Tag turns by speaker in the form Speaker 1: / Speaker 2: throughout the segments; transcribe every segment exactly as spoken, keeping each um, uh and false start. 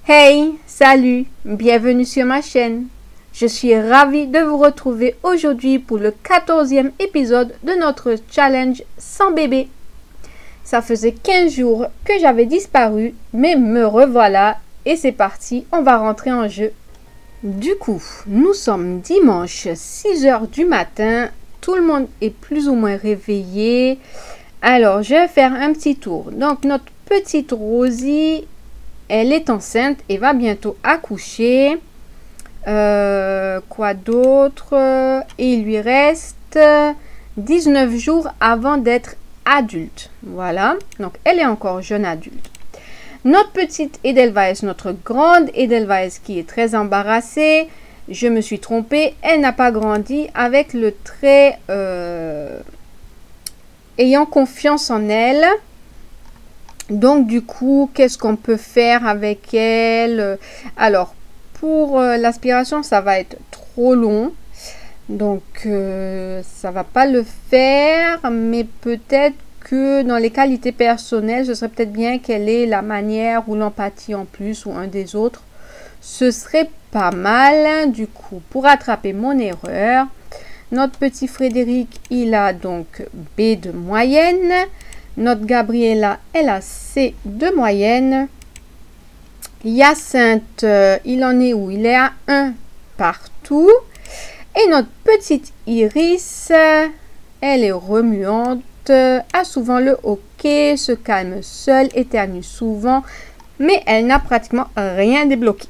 Speaker 1: Hey, salut, bienvenue sur ma chaîne. Je suis ravie de vous retrouver aujourd'hui pour le quatorzième épisode de notre challenge sans bébé. Ça faisait quinze jours que j'avais disparu, mais me revoilà et c'est parti, on va rentrer en jeu. Du coup, nous sommes dimanche six heures du matin, tout le monde est plus ou moins réveillé. Alors, je vais faire un petit tour. Donc, notre petite Rosie, elle est enceinte et va bientôt accoucher. Euh, quoi d'autre? Et il lui reste dix-neuf jours avant d'être adulte. Voilà. Donc, elle est encore jeune adulte. Notre petite Edelweiss, notre grande Edelweiss qui est très embarrassée. Je me suis trompée. Elle n'a pas grandi avec le trait euh, ayant confiance en elle. Donc, du coup, qu'est-ce qu'on peut faire avec elle? Alors, pour euh, l'aspiration, ça va être trop long. Donc, euh, ça va pas le faire. Mais peut-être que dans les qualités personnelles, ce serait peut-être bien qu'elle ait la manière ou l'empathie en plus ou un des autres. Ce serait pas mal. Du coup, pour rattraper mon erreur, notre petit Frédéric, il a donc B de moyenne. Notre Gabriella, elle a C de moyenne. Hyacinthe, euh, il en est où? Il est à un partout. Et notre petite Iris, euh, elle est remuante, euh, a souvent le hoquet, se calme seule, éternue souvent, mais elle n'a pratiquement rien débloqué.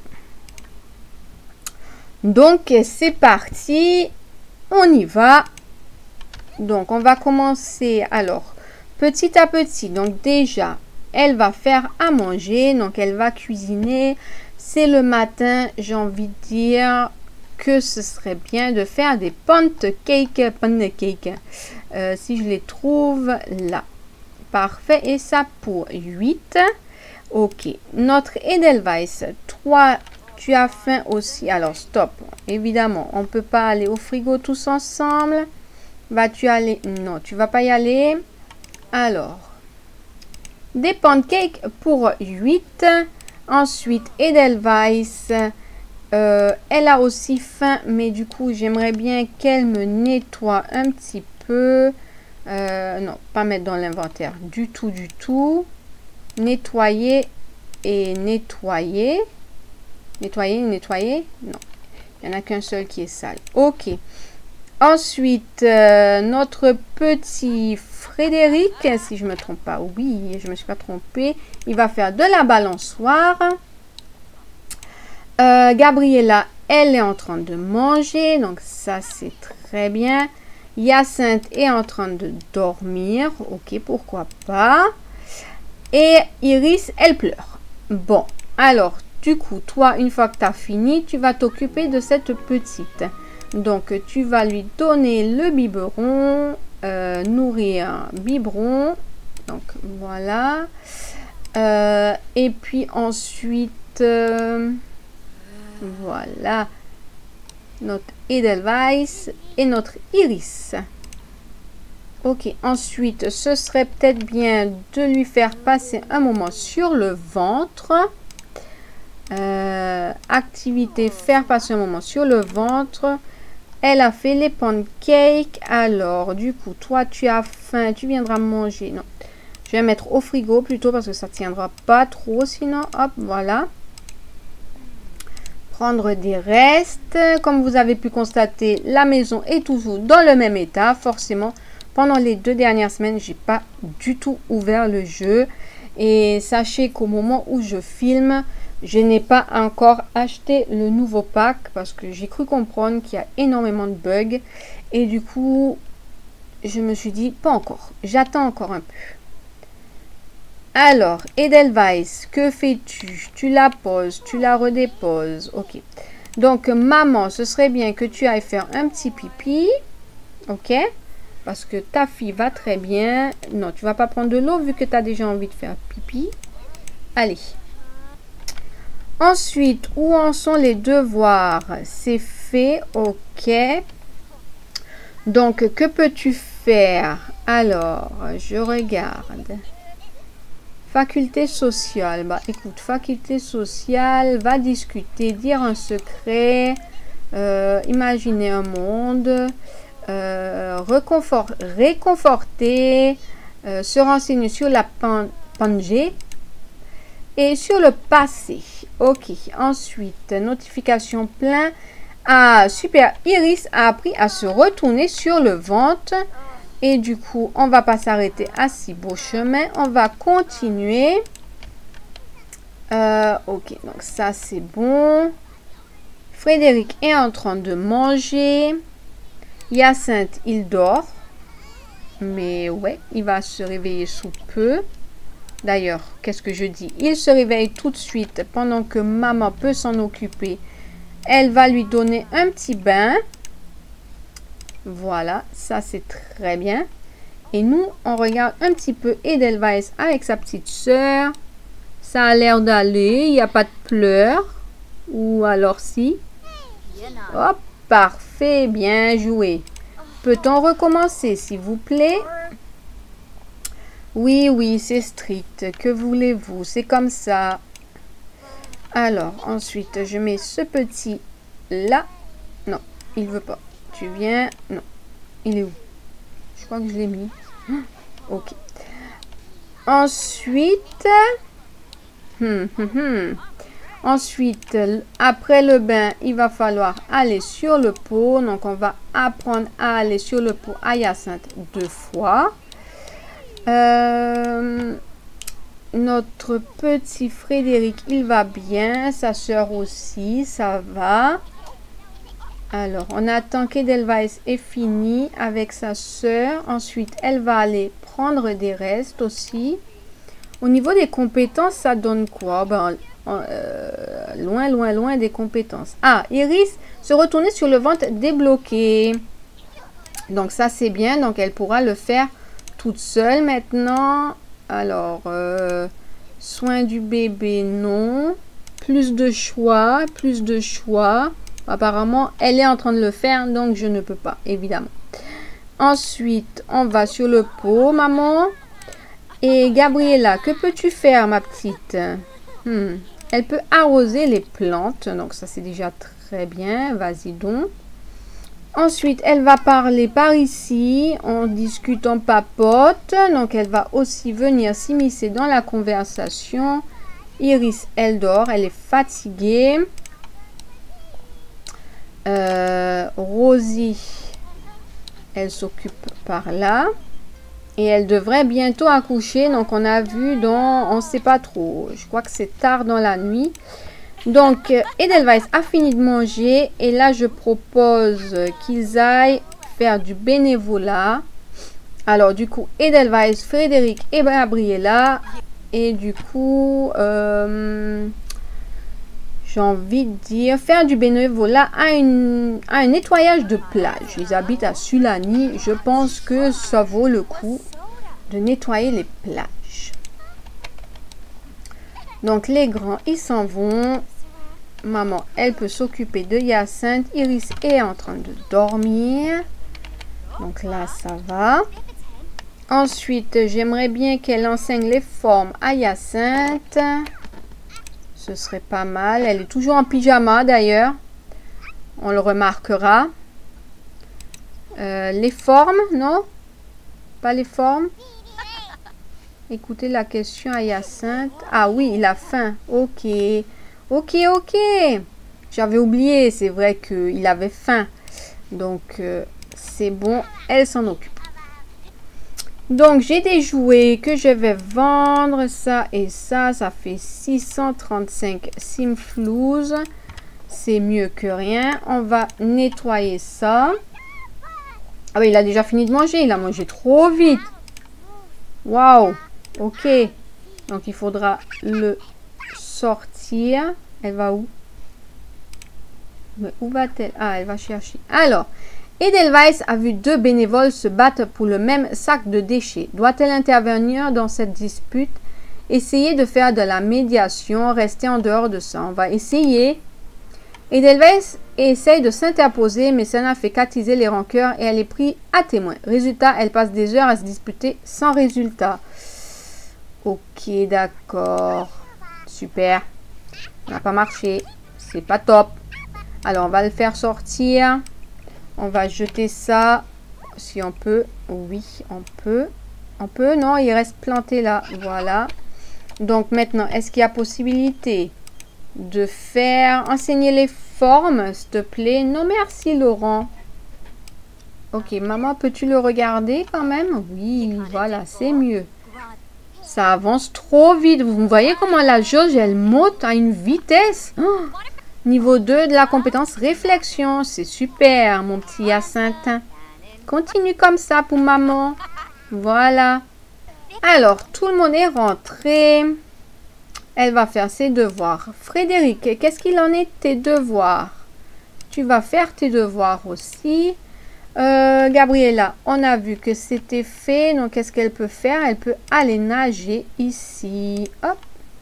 Speaker 1: Donc, c'est parti. On y va. Donc, on va commencer. Alors, petit à petit, donc déjà, elle va faire à manger, donc elle va cuisiner. C'est le matin, j'ai envie de dire que ce serait bien de faire des pancakes, pancakes. Euh, si je les trouve là. Parfait, et ça pour huit. Ok, notre Edelweiss, toi, tu as faim aussi. Alors, stop. Évidemment, on ne peut pas aller au frigo tous ensemble. Vas-tu aller? Non, tu vas pas y aller. Alors, des pancakes pour huit. Ensuite, Edelweiss, euh, elle a aussi faim, mais du coup, j'aimerais bien qu'elle me nettoie un petit peu. Euh, non, pas mettre dans l'inventaire du tout, du tout. Nettoyer et nettoyer. Nettoyer, nettoyer. Non, il n'y en a qu'un seul qui est sale. Ok. Ensuite, euh, notre petit Frédéric, si je ne me trompe pas, oui, je ne me suis pas trompée, il va faire de la balançoire. Euh, Gabriella, elle est en train de manger, donc ça c'est très bien. Hyacinthe est en train de dormir, ok, pourquoi pas. Et Iris, elle pleure. Bon, alors, du coup, toi, une fois que tu as fini, tu vas t'occuper de cette petite. Donc, tu vas lui donner le biberon, euh, nourrir biberon. Donc, voilà. Euh, et puis ensuite, euh, voilà, notre Edelweiss et notre Iris. Ok, ensuite, ce serait peut-être bien de lui faire passer un moment sur le ventre. Euh, activité, faire passer un moment sur le ventre. Elle a fait les pancakes. Alors, du coup, toi, tu as faim. Tu viendras manger. Non, je vais mettre au frigo plutôt parce que ça ne tiendra pas trop. Sinon, hop, voilà. Prendre des restes. Comme vous avez pu constater, la maison est toujours dans le même état. Forcément, pendant les deux dernières semaines, j'ai pas du tout ouvert le jeu. Et sachez qu'au moment où je filme, je n'ai pas encore acheté le nouveau pack parce que j'ai cru comprendre qu'il y a énormément de bugs. Et du coup, je me suis dit, pas encore. J'attends encore un peu. Alors, Edelweiss, que fais-tu? Tu la poses, tu la redéposes. Ok. Donc, maman, ce serait bien que tu ailles faire un petit pipi. Ok. Parce que ta fille va très bien. Non, tu vas pas prendre de l'eau vu que tu as déjà envie de faire pipi. Allez. Ensuite, où en sont les devoirs? C'est fait, ok. Donc, que peux-tu faire? Alors, je regarde. Faculté sociale. Bah écoute, faculté sociale, va discuter, dire un secret, euh, imaginer un monde, euh, réconfort, réconforter, euh, se renseigner sur la pan Pangée et sur le passé. Ok, ensuite, notification plein. Ah, super, Iris a appris à se retourner sur le ventre. Et du coup, on va pas s'arrêter à si beau chemin. On va continuer. Euh, ok, donc ça c'est bon. Frédéric est en train de manger. Hyacinthe, il dort. Mais ouais, il va se réveiller sous peu. D'ailleurs, qu'est-ce que je dis? Il se réveille tout de suite pendant que maman peut s'en occuper. Elle va lui donner un petit bain. Voilà, ça c'est très bien. Et nous, on regarde un petit peu Edelweiss avec sa petite sœur. Ça a l'air d'aller, il n'y a pas de pleurs. Ou alors si. Hop, parfait, bien joué. Peut-on recommencer, s'il vous plaît? Oui, oui, c'est strict. Que voulez-vous? C'est comme ça. Alors, ensuite, je mets ce petit là. Non, il veut pas. Tu viens. Non. Il est où? Je crois que je l'ai mis. Ok. Ensuite. Hum, hum, hum. Ensuite, après le bain, il va falloir aller sur le pot. Donc, on va apprendre à aller sur le pot à Hyacinthe deux fois. Euh, notre petit Frédéric, il va bien. Sa soeur aussi, ça va. Alors, on attend qu'Edelweiss ait fini avec sa soeur. Ensuite, elle va aller prendre des restes aussi. Au niveau des compétences, ça donne quoi? Ben, euh, loin, loin, loin des compétences. Ah, Iris, se retourner sur le ventre débloqué. Donc, ça, c'est bien. Donc, elle pourra le faire toute seule maintenant. Alors, euh, soin du bébé, non. Plus de choix, plus de choix. Apparemment, elle est en train de le faire, donc je ne peux pas, évidemment. Ensuite, on va sur le pot, maman. Et Gabriella, que peux-tu faire, ma petite? hmm. Elle peut arroser les plantes, donc ça c'est déjà très bien. Vas-y donc. Ensuite, elle va parler par ici. On discute, on papote. Donc, elle va aussi venir s'immiscer dans la conversation. Iris, elle dort, elle est fatiguée. Euh, Rosie, elle s'occupe par là. Et elle devrait bientôt accoucher. Donc, on a vu dans... On ne sait pas trop. Je crois que c'est tard dans la nuit. Donc, Edelweiss a fini de manger. Et là, je propose qu'ils aillent faire du bénévolat. Alors, du coup, Edelweiss, Frédéric et Gabriella. Et du coup... Euh, j'ai envie de dire, faire du bénévolat à, une, à un nettoyage de plage. Ils habitent à Sulani. Je pense que ça vaut le coup de nettoyer les plages. Donc, les grands, ils s'en vont. Maman, elle peut s'occuper de Hyacinthe. Iris est en train de dormir. Donc là, ça va. Ensuite, j'aimerais bien qu'elle enseigne les formes à Hyacinthe. Ce serait pas mal. Elle est toujours en pyjama d'ailleurs. On le remarquera. Euh, les formes, non? Pas les formes. Écoutez la question à Hyacinthe. Ah oui, il a faim. Ok. Ok, ok. J'avais oublié. C'est vrai qu'il avait faim. Donc, euh, c'est bon. Elle s'en occupe. Donc, j'ai des jouets que je vais vendre. Ça et ça, ça fait six cent trente-cinq simflouz. C'est mieux que rien. On va nettoyer ça. Ah oui, il a déjà fini de manger. Il a mangé trop vite. Waouh. Ok. Donc, il faudra le sortir. Elle va où? Mais où va-t-elle? Ah, elle va chercher. Alors, Edelweiss a vu deux bénévoles se battre pour le même sac de déchets. Doit-elle intervenir dans cette dispute? Essayer de faire de la médiation, rester en dehors de ça. On va essayer. Edelweiss essaye de s'interposer, mais ça n'a fait qu'attiser les rancœurs et elle est prise à témoin. Résultat, elle passe des heures à se disputer sans résultat. Ok, d'accord. Super. Ça n'a pas marché. C'est pas top. Alors, on va le faire sortir. On va jeter ça. Si on peut. Oui, on peut. On peut, non, il reste planté là. Voilà. Donc, maintenant, est-ce qu'il y a possibilité de faire enseigner les formes, s'il te plaît? Non, merci, Laurent. Ok, maman, peux-tu le regarder quand même? Oui, voilà, c'est mieux. Ça avance trop vite. Vous voyez comment la jauge, elle monte à une vitesse. Oh, niveau deux de la compétence réflexion. C'est super, mon petit Hyacinthe. Continue comme ça pour maman. Voilà. Alors, tout le monde est rentré. Elle va faire ses devoirs. Frédéric, qu'est-ce qu'il en est de tes devoirs? Tu vas faire tes devoirs aussi. Euh, Gabriella, on a vu que c'était fait. Donc, qu'est-ce qu'elle peut faire? Elle peut aller nager ici. Hop.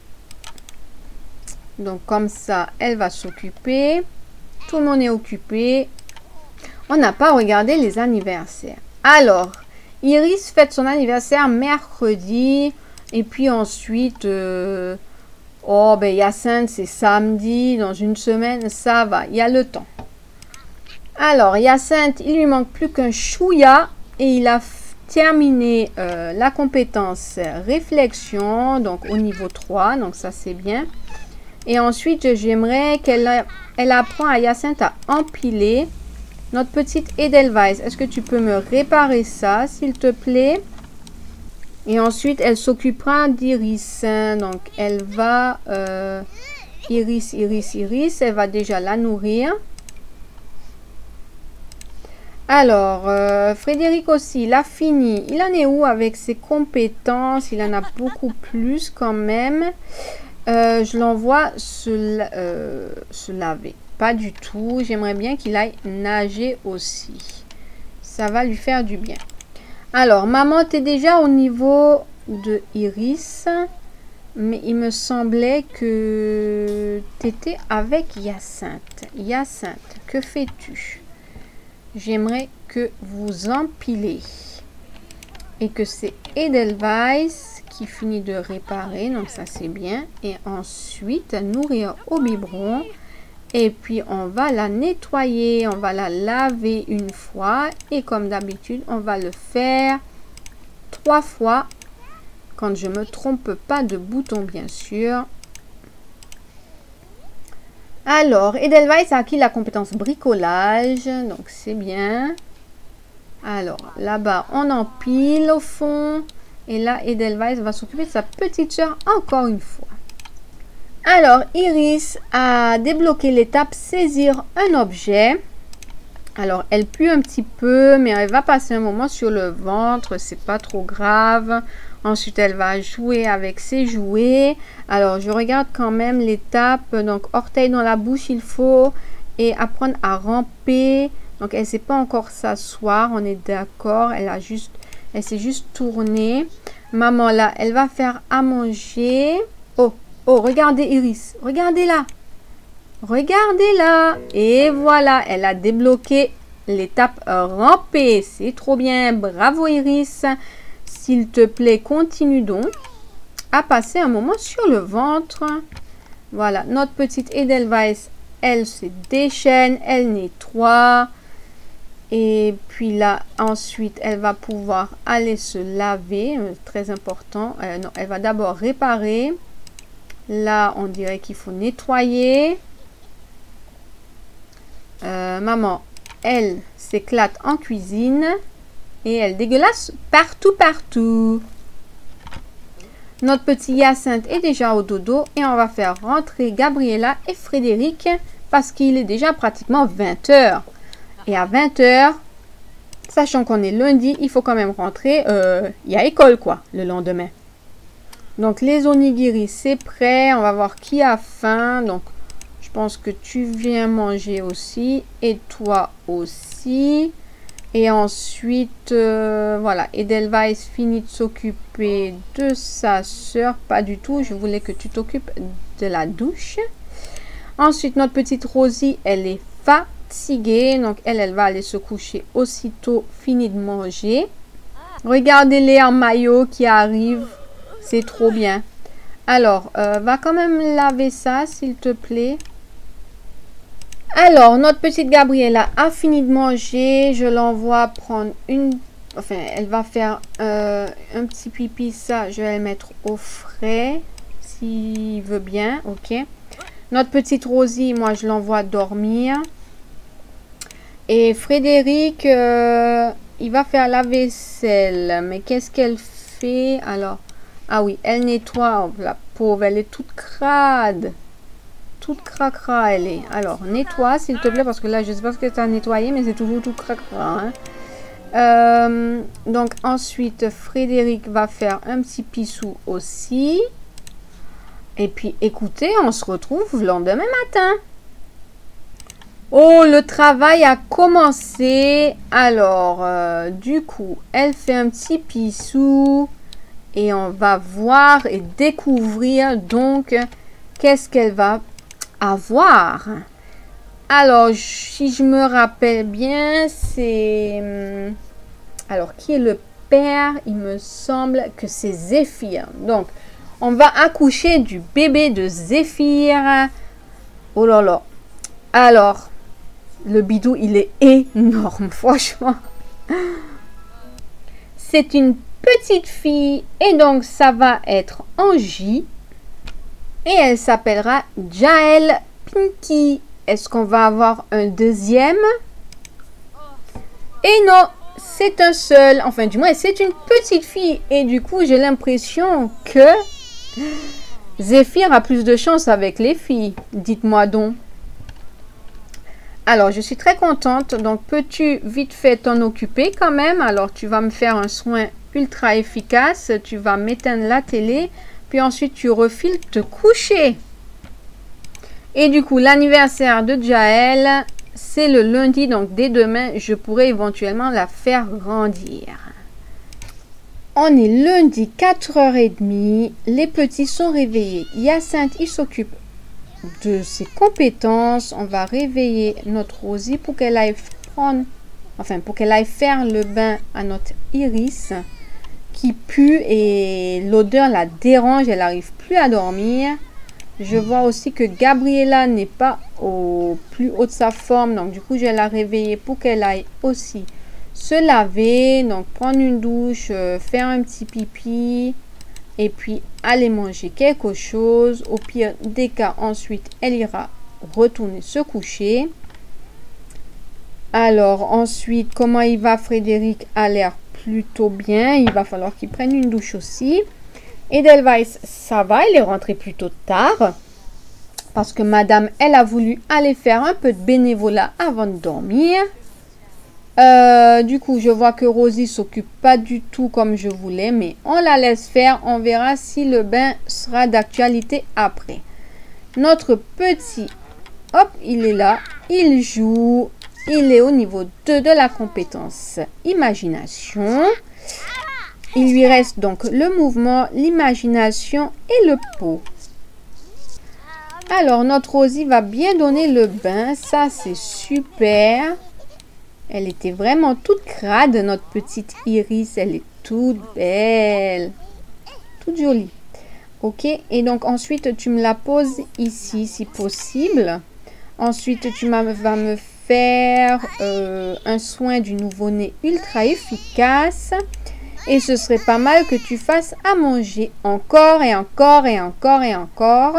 Speaker 1: Donc, comme ça, elle va s'occuper. Tout le monde est occupé. On n'a pas regardé les anniversaires. Alors, Iris fête son anniversaire mercredi. Et puis ensuite, euh, oh, ben Hyacinthe, c'est samedi. Dans une semaine, ça va. Il y a le temps. Alors, Hyacinthe, il lui manque plus qu'un chouïa. Et il a terminé euh, la compétence réflexion. Donc, au niveau trois. Donc, ça, c'est bien. Et ensuite, j'aimerais qu'elle elle apprend à Hyacinthe à empiler. Notre petite Edelweiss, est-ce que tu peux me réparer ça, s'il te plaît? Et ensuite, elle s'occupera d'Iris. Donc, elle va... Euh, Iris, Iris, Iris. Elle va déjà la nourrir. Alors, euh, Frédéric aussi, il a fini. Il en est où avec ses compétences? Il en a beaucoup plus quand même. Euh, je l'envoie se, euh, se laver. Pas du tout. J'aimerais bien qu'il aille nager aussi. Ça va lui faire du bien. Alors, maman, tu es déjà au niveau de Iris. Mais il me semblait que tu étais avec Hyacinthe. Hyacinthe, que fais-tu? J'aimerais que vous empilez. Et que c'est Edelweiss qui finit de réparer. Donc, ça, c'est bien. Et ensuite, nourrir au biberon. Et puis, on va la nettoyer, on va la laver une fois. Et comme d'habitude, on va le faire trois fois. Quand je ne me trompe pas de bouton, bien sûr. Alors, Edelweiss a acquis la compétence bricolage. Donc, c'est bien. Alors, là-bas, on empile au fond. Et là, Edelweiss va s'occuper de sa petite soeur encore une fois. Alors, Iris a débloqué l'étape saisir un objet. Alors, elle pue un petit peu, mais elle va passer un moment sur le ventre. C'est pas trop grave. Ensuite, elle va jouer avec ses jouets. Alors, je regarde quand même l'étape. Donc, orteil dans la bouche, il faut. Et apprendre à ramper. Donc, elle ne sait pas encore s'asseoir. On est d'accord. Elle a juste, elle s'est juste tournée. Maman, là, elle va faire à manger. Oh! Oh, regardez Iris. Regardez-la. Regardez-la. Et voilà, elle a débloqué l'étape ramper. C'est trop bien. Bravo Iris. S'il te plaît, continue donc à passer un moment sur le ventre. Voilà, notre petite Edelweiss, elle se déchaîne, elle nettoie. Et puis là, ensuite, elle va pouvoir aller se laver. Très important. Euh, non, elle va d'abord réparer. Là, on dirait qu'il faut nettoyer. Euh, maman, elle s'éclate en cuisine. Et elle dégueulasse partout, partout. Notre petit Hyacinthe est déjà au dodo. Et on va faire rentrer Gabriella et Frédéric. Parce qu'il est déjà pratiquement vingt heures. Et à vingt heures, sachant qu'on est lundi, il faut quand même rentrer. Euh, il y a école, quoi, le lendemain. Donc, les onigiri, c'est prêt. On va voir qui a faim. Donc, je pense que tu viens manger aussi. Et toi aussi. Et ensuite, euh, voilà. Edelweiss finit de s'occuper de sa soeur. Pas du tout. Je voulais que tu t'occupes de la douche. Ensuite, notre petite Rosie, elle est fatiguée. Donc, elle, elle va aller se coucher aussitôt fini de manger. Regardez-les en maillot qui arrivent. C'est trop bien. Alors, euh, va quand même laver ça, s'il te plaît. Alors, notre petite Gabriella a fini de manger. Je l'envoie prendre une... Enfin, elle va faire euh, un petit pipi. Ça, je vais le mettre au frais. S'il veut bien, ok. Notre petite Rosie, moi, je l'envoie dormir. Et Frédéric, euh, il va faire la vaisselle. Mais qu'est-ce qu'elle fait? Alors, ah oui, elle nettoie. Oh, la pauvre, elle est toute crade. Toute cracra, elle est. Alors, nettoie, s'il te plaît, parce que là, je sais pas ce que tu as nettoyé, mais c'est toujours tout cracra. Hein. Euh, donc, ensuite, Frédéric va faire un petit pissou aussi. Et puis, écoutez, on se retrouve le lendemain matin. Oh, le travail a commencé. Alors, euh, du coup, elle fait un petit pissou. Et on va voir et découvrir, donc, qu'est-ce qu'elle va avoir. Alors, si je me rappelle bien, c'est... Alors, qui est le père? Il me semble que c'est Zéphyr. Donc, on va accoucher du bébé de Zéphyr. Oh là là. Alors, le bidou, il est énorme, franchement. C'est une petite fille. Et donc, ça va être en J. Et elle s'appellera Jael Pinky. Est-ce qu'on va avoir un deuxième? Et non, c'est un seul. Enfin, du moins, c'est une petite fille. Et du coup, j'ai l'impression que Zéphyr a plus de chance avec les filles. Dites-moi donc. Alors, je suis très contente. Donc, peux-tu vite fait t'en occuper quand même? Alors, tu vas me faire un soin ultra efficace. Tu vas m'éteindre la télé. Puis ensuite, tu refiles te coucher. Et du coup, l'anniversaire de Jael, c'est le lundi. Donc, dès demain, je pourrais éventuellement la faire grandir. On est lundi, quatre heures trente. Les petits sont réveillés. Hyacinthe, il s'occupe de ses compétences. On va réveiller notre Rosie pour qu'elle aille prendre... Enfin, pour qu'elle aille faire le bain à notre Iris qui pue et l'odeur la dérange. Elle n'arrive plus à dormir. Je vois aussi que Gabriella n'est pas au plus haut de sa forme. Donc, du coup, je vais la réveiller pour qu'elle aille aussi se laver. Donc, prendre une douche, euh, faire un petit pipi. Et puis, aller manger quelque chose. Au pire des cas, ensuite, elle ira retourner se coucher. Alors, ensuite, comment il va, Frédéric? A l'air plutôt bien. Il va falloir qu'il prenne une douche aussi. Edelweiss, ça va, il est rentré plutôt tard. Parce que madame, elle a voulu aller faire un peu de bénévolat avant de dormir. Euh, du coup, je vois que Rosie s'occupe pas du tout comme je voulais. Mais on la laisse faire. On verra si le bain sera d'actualité après. Notre petit, hop, il est là. Il joue. Il est au niveau deux de la compétence imagination. Il lui reste donc le mouvement, l'imagination et le pot. Alors, notre Rosie va bien donner le bain. Ça, c'est super. Elle était vraiment toute crade, notre petite Iris. Elle est toute belle. Toute jolie. Ok. Et donc, ensuite, tu me la poses ici, si possible. Ensuite, tu vas me faire euh, un soin du nouveau-né ultra efficace. Et ce serait pas mal que tu fasses à manger encore et encore et encore et encore.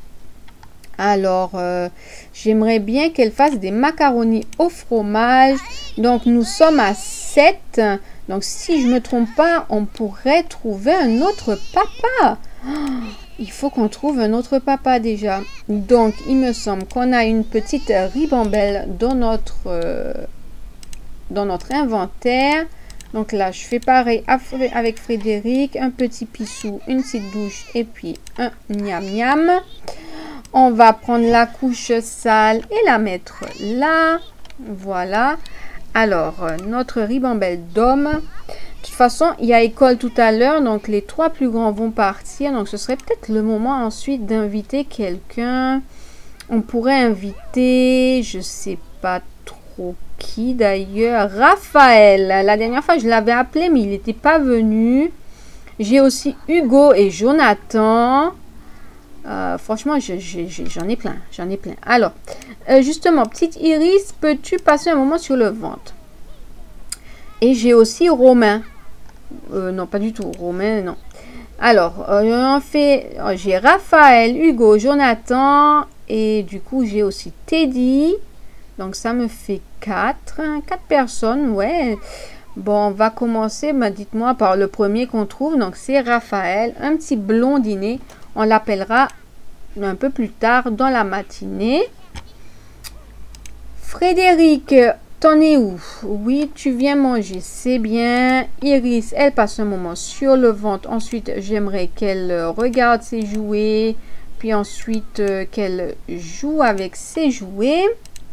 Speaker 1: Alors, euh, j'aimerais bien qu'elle fasse des macaronis au fromage. Donc, nous sommes à sept. Donc, si je ne me trompe pas, on pourrait trouver un autre papa. Oh, il faut qu'on trouve un autre papa déjà. Donc, il me semble qu'on a une petite ribambelle dans notre, euh, dans notre inventaire. Donc là, je fais pareil avec Frédéric. Un petit pissou, une petite douche et puis un miam miam. On va prendre la couche sale et la mettre là. Voilà. Alors, notre ribambelle d'homme. De toute façon, il y a école tout à l'heure. Donc, les trois plus grands vont partir. Donc, ce serait peut-être le moment ensuite d'inviter quelqu'un. On pourrait inviter, je sais pas trop qui d'ailleurs. Raphaël. La dernière fois, je l'avais appelé, mais il n'était pas venu. J'ai aussi Hugo et Jonathan. Euh, franchement, j'en ai plein. J'en ai plein. Alors, euh, justement, petite Iris, peux-tu passer un moment sur le ventre? Et j'ai aussi Romain. Euh, non, pas du tout. Romain, non. Alors, euh, on fait... J'ai Raphaël, Hugo, Jonathan. Et du coup, j'ai aussi Teddy. Donc, ça me fait quatre. quatre personnes, ouais. Bon, on va commencer, bah, dites-moi, par le premier qu'on trouve. Donc, c'est Raphaël, un petit blondinet. On l'appellera un peu plus tard dans la matinée. Frédéric, t'en es où? Oui, tu viens manger, c'est bien. Iris, elle passe un moment sur le ventre. Ensuite, j'aimerais qu'elle regarde ses jouets. Puis ensuite, euh, qu'elle joue avec ses jouets.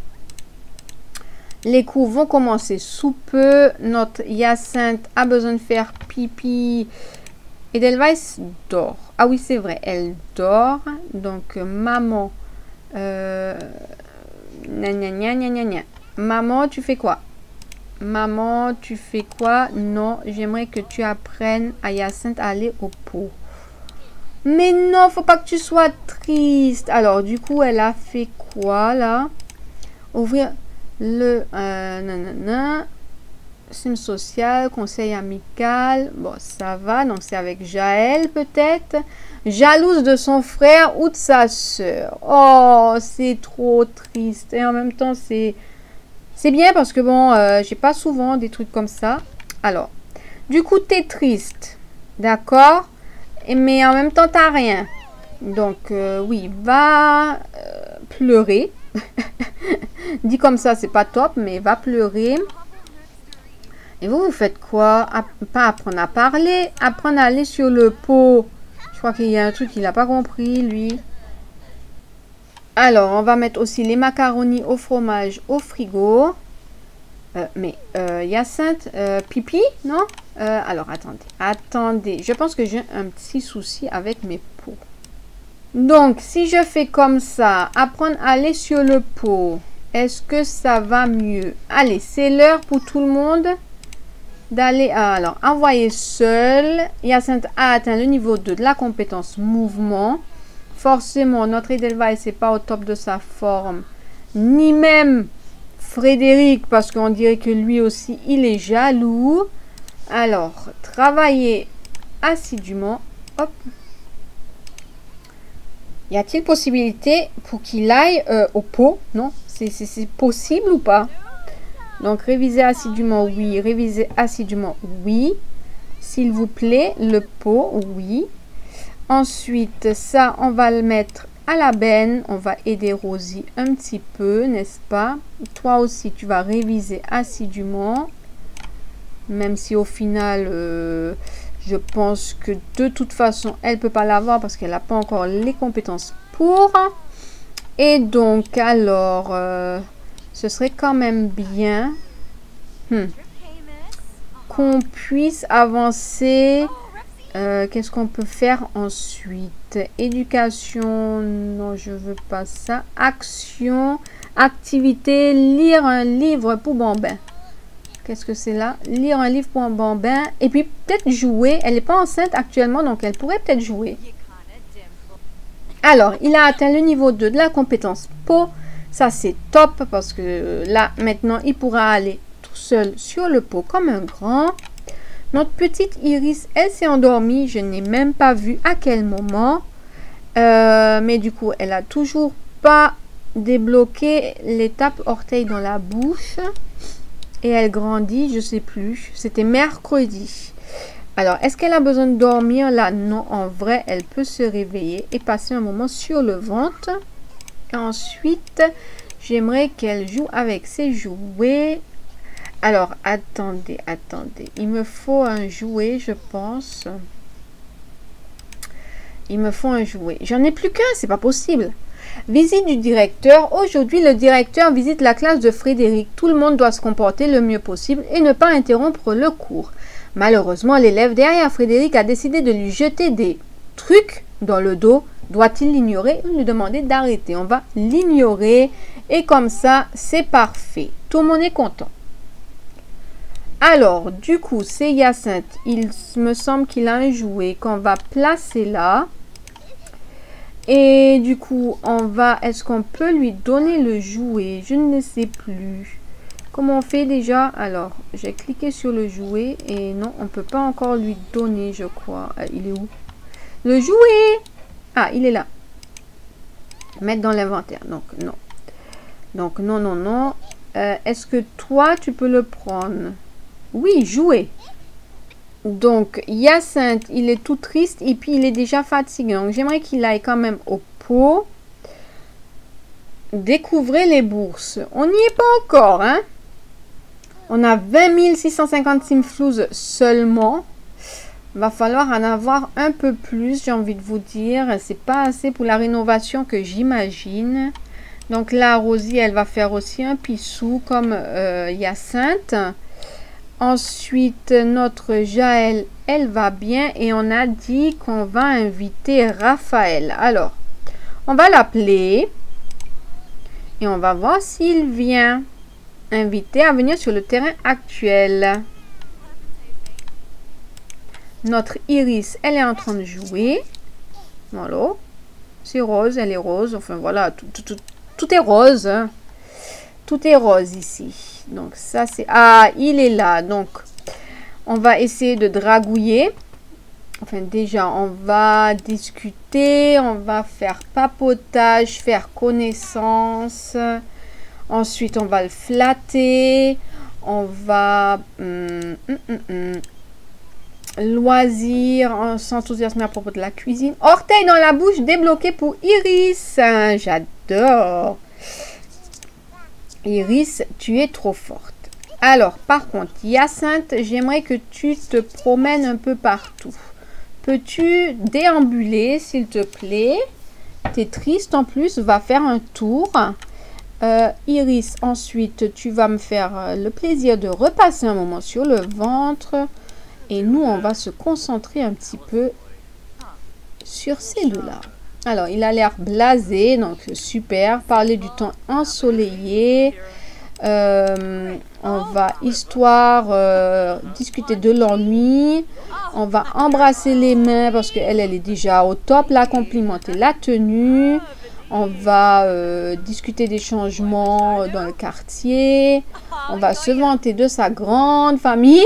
Speaker 1: Les cours vont commencer sous peu. Notre Hyacinthe a besoin de faire pipi. Edelweiss dort. Ah oui, c'est vrai, elle dort. Donc, maman. Euh, gna, gna, gna, gna, gna, gna. Maman, tu fais quoi? Maman, tu fais quoi? Non, j'aimerais que tu apprennes à Hyacinthe à aller au pot. Mais non, faut pas que tu sois triste. Alors, du coup, elle a fait quoi, là? Ouvrir le... Euh, nanana. Sim social, conseil amical. Bon, ça va. Donc, c'est avec Jaël, peut-être. Jalouse de son frère ou de sa soeur. Oh, c'est trop triste. Et en même temps, c'est... C'est bien parce que, bon, euh, j'ai pas souvent des trucs comme ça. Alors, du coup, t'es triste. D'accord? Mais en même temps, t'as rien. Donc, euh, oui, va euh, pleurer. Dit comme ça, c'est pas top, mais va pleurer. Et vous, vous faites quoi? App Pas apprendre à parler, apprendre à aller sur le pot. Je crois qu'il y a un truc qu'il n'a pas compris, lui. Alors, on va mettre aussi les macaronis au fromage au frigo. Euh, mais, euh, Hyacinthe, euh, pipi, non? euh, Alors, attendez, attendez. Je pense que j'ai un petit souci avec mes pots. Donc, si je fais comme ça, apprendre à aller sur le pot, est-ce que ça va mieux? Allez, c'est l'heure pour tout le monde d'aller... Alors, envoyer seul. Hyacinthe a atteint le niveau deux de la compétence mouvement. Forcément, notre Edelweiss n'est pas au top de sa forme. Ni même Frédéric, parce qu'on dirait que lui aussi, il est jaloux. Alors, travailler assidûment. Hop. Y a-t-il possibilité pour qu'il aille euh, au pot? Non, c'est possible ou pas? Donc, réviser assidûment, oui. Réviser assidûment, oui. S'il vous plaît, le pot, oui. Ensuite, ça, on va le mettre à la benne. On va aider Rosie un petit peu, n'est-ce pas? Toi aussi, tu vas réviser assidûment. Même si au final, euh, je pense que de toute façon, elle ne peut pas l'avoir parce qu'elle n'a pas encore les compétences pour. Et donc, alors, euh, ce serait quand même bien hmm, qu'on puisse avancer. Euh, Qu'est-ce qu'on peut faire ensuite? Éducation, non, je veux pas ça. Action, activité, lire un livre pour Bambin. Qu'est-ce que c'est là? Lire un livre pour un Bambin. Et puis peut-être jouer. Elle n'est pas enceinte actuellement, donc elle pourrait peut-être jouer. Alors, il a atteint le niveau deux de la compétence pot. Ça, c'est top parce que là, maintenant, il pourra aller tout seul sur le pot comme un grand. Notre petite Iris, elle s'est endormie. Je n'ai même pas vu à quel moment. Euh, mais du coup, elle n'a toujours pas débloqué l'étape orteil dans la bouche. Et elle grandit, je sais plus. C'était mercredi. Alors, est-ce qu'elle a besoin de dormir là? Non, en vrai, elle peut se réveiller et passer un moment sur le ventre. Ensuite, j'aimerais qu'elle joue avec ses jouets. Alors, attendez, attendez. Il me faut un jouet, je pense. Il me faut un jouet. J'en ai plus qu'un, c'est pas possible. Visite du directeur. Aujourd'hui, le directeur visite la classe de Frédéric. Tout le monde doit se comporter le mieux possible et ne pas interrompre le cours. Malheureusement, l'élève derrière Frédéric a décidé de lui jeter des trucs dans le dos. Doit-il l'ignorer ou lui demander d'arrêter? On va l'ignorer et comme ça, c'est parfait. Tout le monde est content. Alors, du coup, c'est Hyacinthe. Il me semble qu'il a un jouet qu'on va placer là. Et du coup, on va... Est-ce qu'on peut lui donner le jouet? Je ne sais plus. Comment on fait déjà? Alors, j'ai cliqué sur le jouet. Et non, on ne peut pas encore lui donner, je crois. Euh, il est où? Le jouet! Ah, il est là. Mettre dans l'inventaire. Donc, non. Donc, non, non, non. Euh, Est-ce que toi, tu peux le prendre? Oui, jouer. Donc, Hyacinthe, il est tout triste et puis il est déjà fatigué. Donc, j'aimerais qu'il aille quand même au pot. Découvrez les bourses. On n'y est pas encore, hein? On a vingt mille six cent cinquante simflouz seulement. Va falloir en avoir un peu plus, j'ai envie de vous dire. C'est pas assez pour la rénovation que j'imagine. Donc là, Rosie, elle va faire aussi un pissou comme euh, Hyacinthe. Ensuite, notre Jaël, elle va bien. Et on a dit qu'on va inviter Raphaël. Alors, on va l'appeler. Et on va voir s'il vient. Invité à venir sur le terrain actuel. Notre Iris, elle est en train de jouer. Voilà. C'est rose, elle est rose. Enfin, voilà, tout, tout, tout, tout est rose. Hein. Tout est rose ici. Donc, ça, c'est... Ah, il est là. Donc, on va essayer de dragouiller. Enfin, déjà, on va discuter. On va faire papotage, faire connaissance. Ensuite, on va le flatter. On va... Hum, hum, hum, hum. Loisir, on s'enthousiasme à propos de la cuisine. Orteil dans la bouche débloqué pour Iris. Hein, j'adore. Iris, tu es trop forte. Alors, par contre, Hyacinthe, j'aimerais que tu te promènes un peu partout. Peux-tu déambuler, s'il te plaît? T'es triste en plus, va faire un tour. Euh, Iris, ensuite, tu vas me faire le plaisir de repasser un moment sur le ventre. Et nous, on va se concentrer un petit peu sur ces deux-là. Alors, il a l'air blasé, donc super. Parler du temps ensoleillé. Euh, on va, histoire, euh, discuter de l'ennui. On va embrasser les mains parce qu'elle, elle est déjà au top. La complimenter la tenue. On va euh, discuter des changements dans le quartier. On va se vanter de sa grande famille.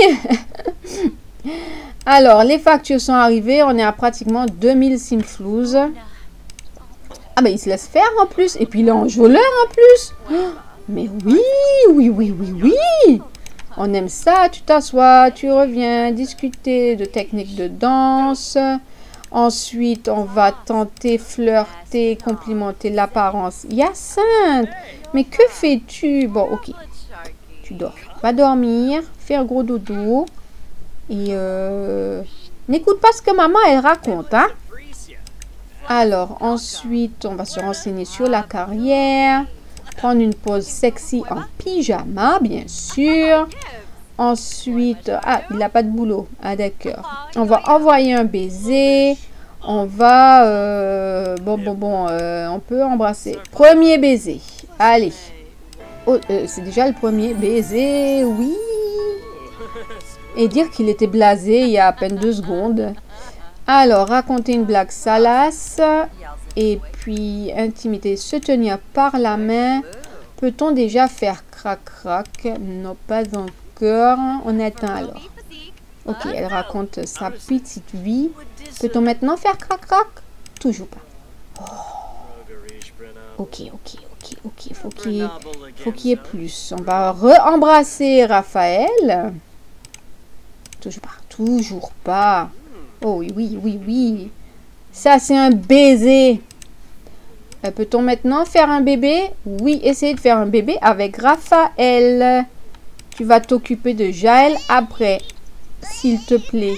Speaker 1: Alors, les factures sont arrivées. On est à pratiquement deux mille simflouz. Ah, ben, il se laisse faire en plus. Et puis, il est enjôleur en plus. Mais oui, oui, oui, oui, oui. On aime ça. Tu t'assois, tu reviens, discuter de techniques de danse. Ensuite, on va tenter, flirter, complimenter l'apparence. Hyacinthe, mais que fais-tu? Bon, ok. Tu dors. Va dormir, faire gros dodo. Et euh, n'écoute pas ce que maman, elle raconte, hein. Alors, ensuite, on va se renseigner sur la carrière. Prendre une pause sexy en pyjama, bien sûr. Ensuite, ah, il n'a pas de boulot. Ah, d'accord. On va envoyer un baiser. On va... Euh, bon, bon, bon, euh, on peut embrasser. Premier baiser. Allez. Oh, euh, c'est déjà le premier baiser, oui. Et dire qu'il était blasé il y a à peine deux secondes. Alors, raconter une blague salace. Et puis, intimité, se tenir par la main. Peut-on déjà faire crac-crac? Non, pas encore. On attend alors. Ok, elle raconte sa petite vie. Peut-on maintenant faire crac-crac? Toujours pas. Oh. Ok, ok, ok, ok. Faut qu'il faut qu'il y ait plus. On va re-embrasser Raphaël. Toujours pas. Toujours pas. Oh oui, oui, oui, oui. Ça, c'est un baiser. Euh, Peut-on maintenant faire un bébé? Oui, essayez de faire un bébé avec Raphaël. Tu vas t'occuper de Jaël après. S'il te plaît.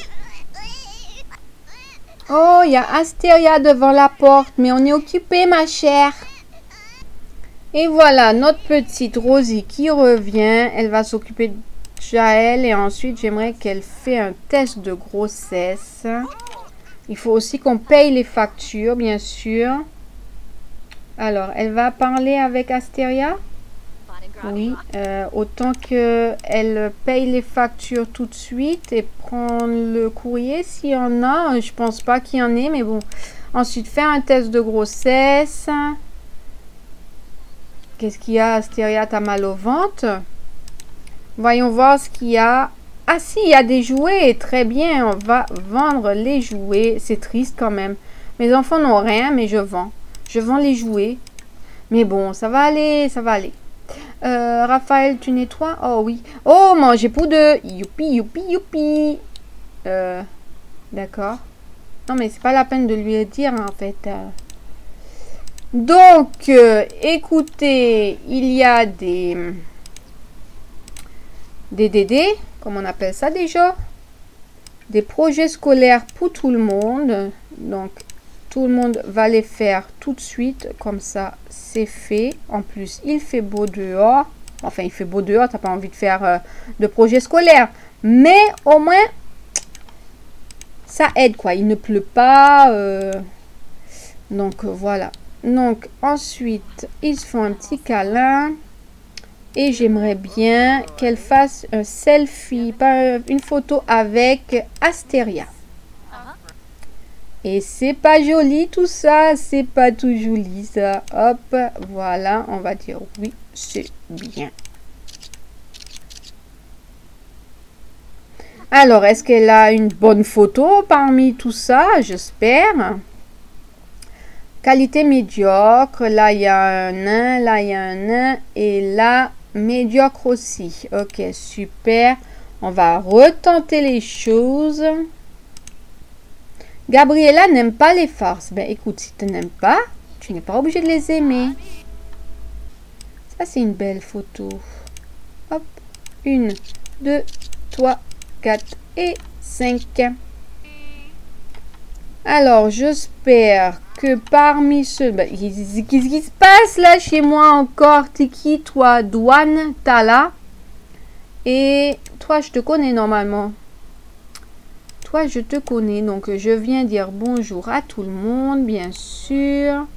Speaker 1: Oh, il y a Astéria devant la porte. Mais on est occupé, ma chère. Et voilà, notre petite Rosie qui revient. Elle va s'occuper de Jaël. Et ensuite, j'aimerais qu'elle fait un test de grossesse. Il faut aussi qu'on paye les factures, bien sûr. Alors, elle va parler avec Astéria. Oui, euh, autant qu'elle paye les factures tout de suite et prend le courrier s'il y en a. Je pense pas qu'il y en ait, mais bon. Ensuite, faire un test de grossesse. Qu'est-ce qu'il y a, Astéria? T'as mal au ventre? Voyons voir ce qu'il y a. Ah si, il y a des jouets. Très bien, on va vendre les jouets. C'est triste quand même. Mes enfants n'ont rien, mais je vends. Je vends les jouets. Mais bon, ça va aller, ça va aller. Euh, Raphaël, tu nettoies? Oh oui. Oh, manger poudre. Youpi, youpi, youpi. Euh, d'accord. Non, mais c'est pas la peine de lui dire, hein, en fait. Donc, euh, écoutez, il y a des... Des D D, comme on appelle ça déjà. Des projets scolaires pour tout le monde. Donc, tout le monde va les faire tout de suite. Comme ça, c'est fait. En plus, il fait beau dehors. Enfin, il fait beau dehors. T'as pas envie de faire euh, de projet scolaire. Mais au moins, ça aide, quoi. Il ne pleut pas. Euh... Donc, euh, voilà. Donc, ensuite, ils se font un petit câlin. Et j'aimerais bien qu'elle fasse un selfie, pas une photo avec Astéria. Et c'est pas joli tout ça, c'est pas tout joli ça. Hop, voilà, on va dire oui, c'est bien. Alors, est-ce qu'elle a une bonne photo parmi tout ça? J'espère. Qualité médiocre, là il y a un nain, là il y a un nain, et là... médiocre aussi. Ok, super. On va retenter les choses. Gabriella n'aime pas les farces. Ben écoute, si tu n'aimes pas, tu n'es pas obligé de les aimer. Ça, c'est une belle photo. Hop. Une, deux, trois, quatre et cinq. Alors, j'espère que parmi ceux... Ben, qu'est-ce qui se passe là chez moi encore? T'es qui, toi? Douane, t'as là. Et toi, je te connais normalement. Toi, je te connais. Donc, je viens dire bonjour à tout le monde, bien sûr.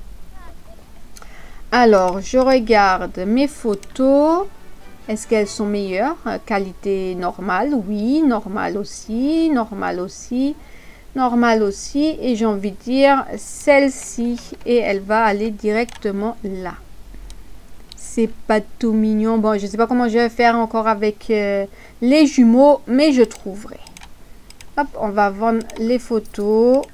Speaker 1: Alors, je regarde mes photos. Est-ce qu'elles sont meilleures? Qualité normale, oui. Normale aussi. Normale aussi. Normal aussi, et j'ai envie de dire celle-ci, et elle va aller directement là. C'est pas tout mignon. Bon, je sais pas comment je vais faire encore avec euh, les jumeaux, mais je trouverai. Hop, on va vendre les photos.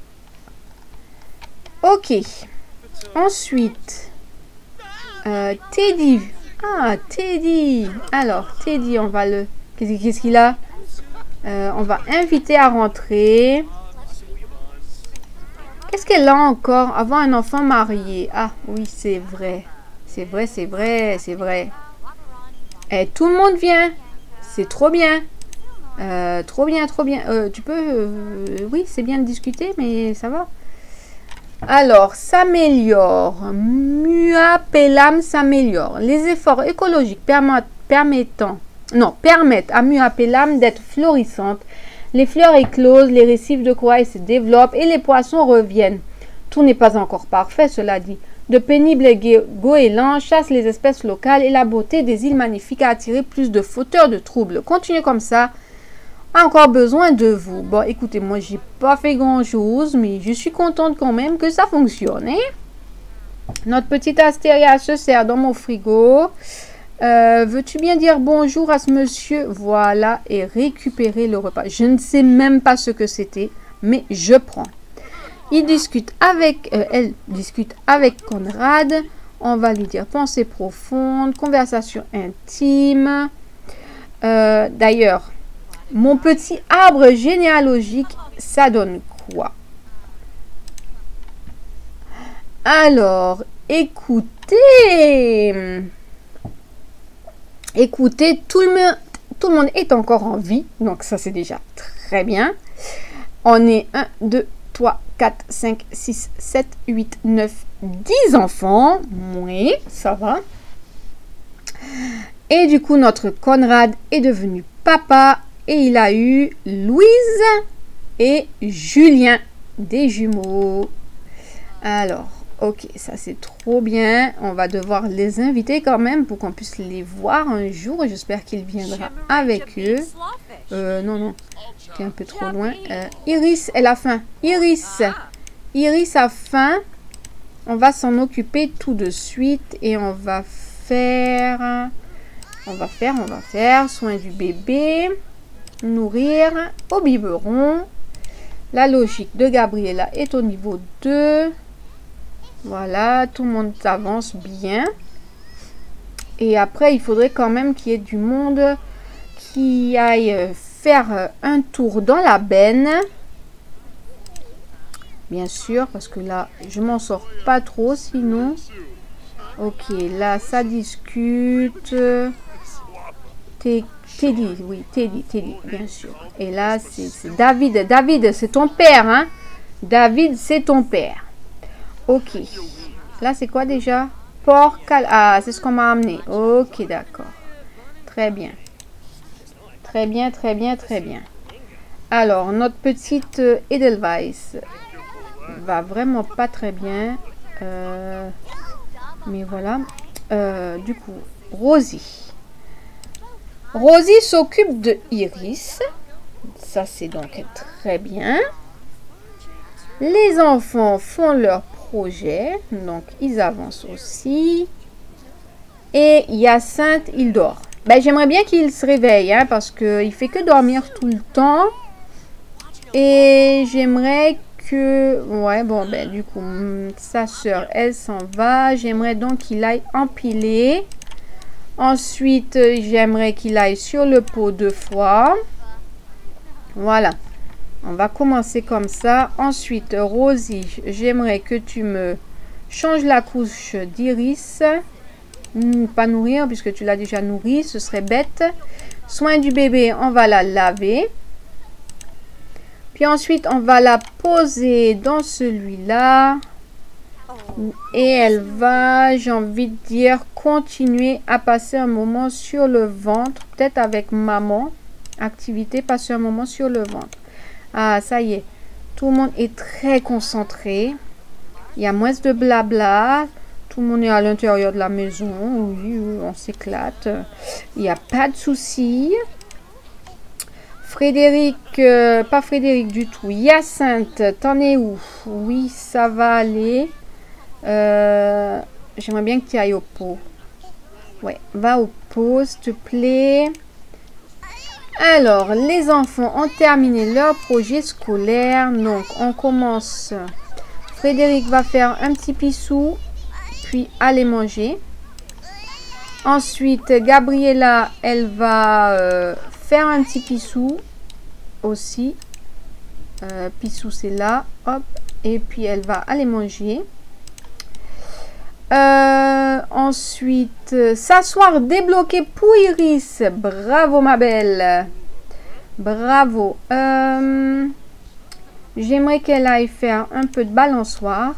Speaker 1: Ok. Ensuite, euh, Teddy. Ah, Teddy. Alors, Teddy, on va le... Qu'est-ce qu'il a? euh, On va inviter à rentrer. Qu'est-ce qu'elle a encore? Avoir un enfant marié. Ah, oui, c'est vrai. C'est vrai, c'est vrai, c'est vrai. Et tout le monde vient. C'est trop bien. Euh, trop bien, trop bien. Euh, tu peux... Euh, oui, c'est bien de discuter, mais ça va. Alors, s'améliore. Muapelam s'améliore. Les efforts écologiques permettent, permettant... Non, permettent à Muapelam d'être florissante. Les fleurs éclosent, les récifs de corail se développent et les poissons reviennent. Tout n'est pas encore parfait, cela dit. De pénibles goélands chassent les espèces locales et la beauté des îles magnifiques a attiré plus de fauteurs de troubles. Continuez comme ça. Encore besoin de vous. Bon, écoutez, moi, j'ai pas fait grand-chose, mais je suis contente quand même que ça fonctionne. Hein? Notre petite Astéria se sert dans mon frigo. Euh, veux-tu bien dire bonjour à ce monsieur? Voilà, et récupérer le repas. Je ne sais même pas ce que c'était, mais je prends. Il discute avec, euh, elle discute avec Conrad. On va lui dire pensée profonde, conversation intime. Euh, D'ailleurs, mon petit arbre généalogique, ça donne quoi? Alors, écoutez... Écoutez, tout le, monde, tout le monde est encore en vie. Donc, ça, c'est déjà très bien. On est un, deux, trois, quatre, cinq, six, sept, huit, neuf, dix enfants. Oui, ça va. Et du coup, notre Conrad est devenu papa. Et il a eu Louise et Julien, des jumeaux. Alors, Ok, ça c'est trop bien. On va devoir les inviter quand même pour qu'on puisse les voir un jour. J'espère qu'il viendra avec eux. Euh, non, non. C'est un peu trop loin. Euh, Iris, elle a faim. Iris. Iris a faim. On va s'en occuper tout de suite. Et on va faire... On va faire, on va faire soin du bébé. Nourrir au biberon. La logique de Gabriella est au niveau deux. Voilà, tout le monde avance bien. Et après, il faudrait quand même qu'il y ait du monde qui aille faire un tour dans la benne. Bien sûr, parce que là, je m'en sors pas trop sinon. Ok, là, ça discute. Teddy, oui, Teddy, Teddy, bien sûr. Et là, c'est David. David, c'est ton père, hein? David, c'est ton père. Ok. Là, c'est quoi déjà? Porc. Ah, c'est ce qu'on m'a amené. Ok, d'accord. Très bien. Très bien, très bien, très bien. Alors, notre petite Edelweiss va vraiment pas très bien. Euh, mais voilà. Euh, du coup, Rosie. Rosie s'occupe de Iris. Ça, c'est donc très bien. Les enfants font leur projet. Donc, ils avancent aussi. Et Hyacinthe, il dort. Ben, j'aimerais bien qu'il se réveille. Hein, parce qu'il fait que dormir tout le temps. Et j'aimerais que... Ouais, bon, ben, du coup, sa soeur, elle s'en va. J'aimerais donc qu'il aille empiler. Ensuite, j'aimerais qu'il aille sur le pot deux fois. Voilà. On va commencer comme ça. Ensuite, Rosie, j'aimerais que tu me changes la couche d'Iris. Pas nourrir, puisque tu l'as déjà nourri. Ce serait bête. Soin du bébé, on va la laver. Puis ensuite, on va la poser dans celui-là. Et elle va, j'ai envie de dire, continuer à passer un moment sur le ventre. Peut-être avec maman. Activité, passer un moment sur le ventre. Ah, ça y est. Tout le monde est très concentré. Il y a moins de blabla. Tout le monde est à l'intérieur de la maison. Oui, oui, on s'éclate. Il n'y a pas de souci. Frédéric, euh, pas Frédéric du tout. Hyacinthe, t'en es où? Oui, ça va aller. Euh, J'aimerais bien que tu ailles au pot. Ouais, va au pot, s'il te plaît. Alors, les enfants ont terminé leur projet scolaire. Donc, on commence. Frédéric va faire un petit pissou, puis aller manger. Ensuite, Gabriella, elle va euh, faire un petit pissou aussi. Euh, pissou, c'est là. Hop. Et puis, elle va aller manger. Euh, ensuite, euh, s'asseoir débloqué pour Iris. Bravo, ma belle. Bravo. Euh, J'aimerais qu'elle aille faire un peu de balançoire.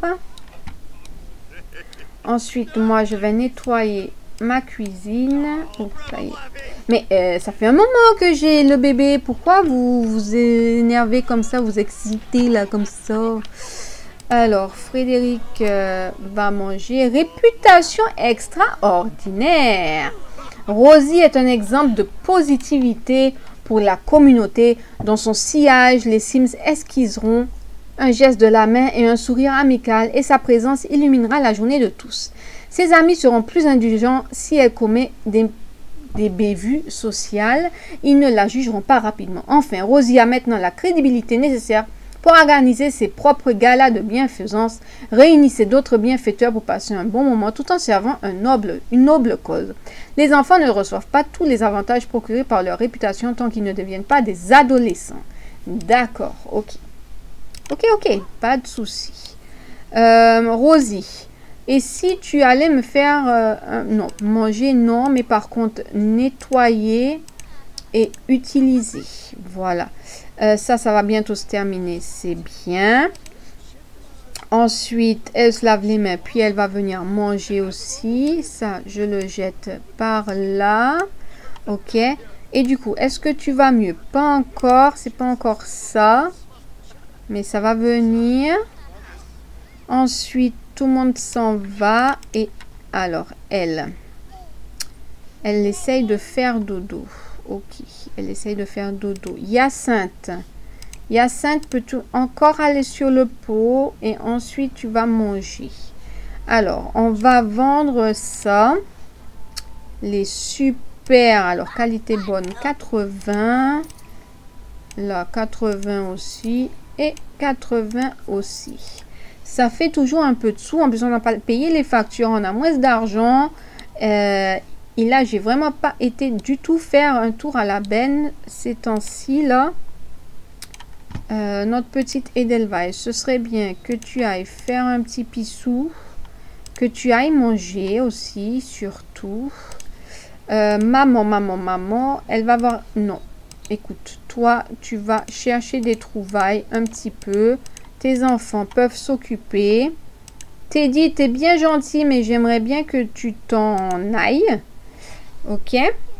Speaker 1: Ensuite, moi, je vais nettoyer ma cuisine. Oh, ça y est. Mais euh, ça fait un moment que j'ai le bébé. Pourquoi vous vous énervez comme ça, vous excitez là comme ça? Alors, Frédéric euh, va manger. Réputation extraordinaire. Rosie est un exemple de positivité pour la communauté. Dans son sillage, les Sims esquiseront un geste de la main et un sourire amical, et sa présence illuminera la journée de tous. Ses amis seront plus indulgents si elle commet des, des bévues sociales. Ils ne la jugeront pas rapidement. Enfin, Rosie a maintenant la crédibilité nécessaire pour organiser ses propres galas de bienfaisance. Réunissez d'autres bienfaiteurs pour passer un bon moment tout en servant un noble, une noble cause. Les enfants ne reçoivent pas tous les avantages procurés par leur réputation tant qu'ils ne deviennent pas des adolescents. D'accord, ok. Ok, ok, pas de souci. Euh, Rosie, et si tu allais me faire... Euh, un, non, manger, non, mais par contre, nettoyer et utiliser. Voilà. Euh, ça, ça va bientôt se terminer. C'est bien. Ensuite, elle se lave les mains, puis elle va venir manger aussi. Ça, je le jette par là. Ok. Et du coup, est-ce que tu vas mieux? Pas encore. C'est pas encore ça. Mais ça va venir. Ensuite, tout le monde s'en va. Et alors, elle, elle essaye de faire dodo. Ok, elle essaye de faire dodo. Hyacinthe. Hyacinthe, peux-tu encore aller sur le pot et ensuite tu vas manger. Alors, on va vendre ça. Les super, alors qualité bonne, quatre-vingts. Là, quatre-vingts aussi. Et quatre-vingts aussi. Ça fait toujours un peu de sous. En plus, on n'a pas payé les factures. On a moins d'argent. Euh, et là, j'ai vraiment pas été du tout faire un tour à la benne ces temps-ci, là. Euh, notre petite Edelweiss, ce serait bien que tu ailles faire un petit pissou. Que tu ailles manger aussi, surtout. Euh, maman, maman, maman, elle va voir... Non, écoute, toi, tu vas chercher des trouvailles un petit peu. Tes enfants peuvent s'occuper. Teddy, t'es bien gentil, mais j'aimerais bien que tu t'en ailles. Ok.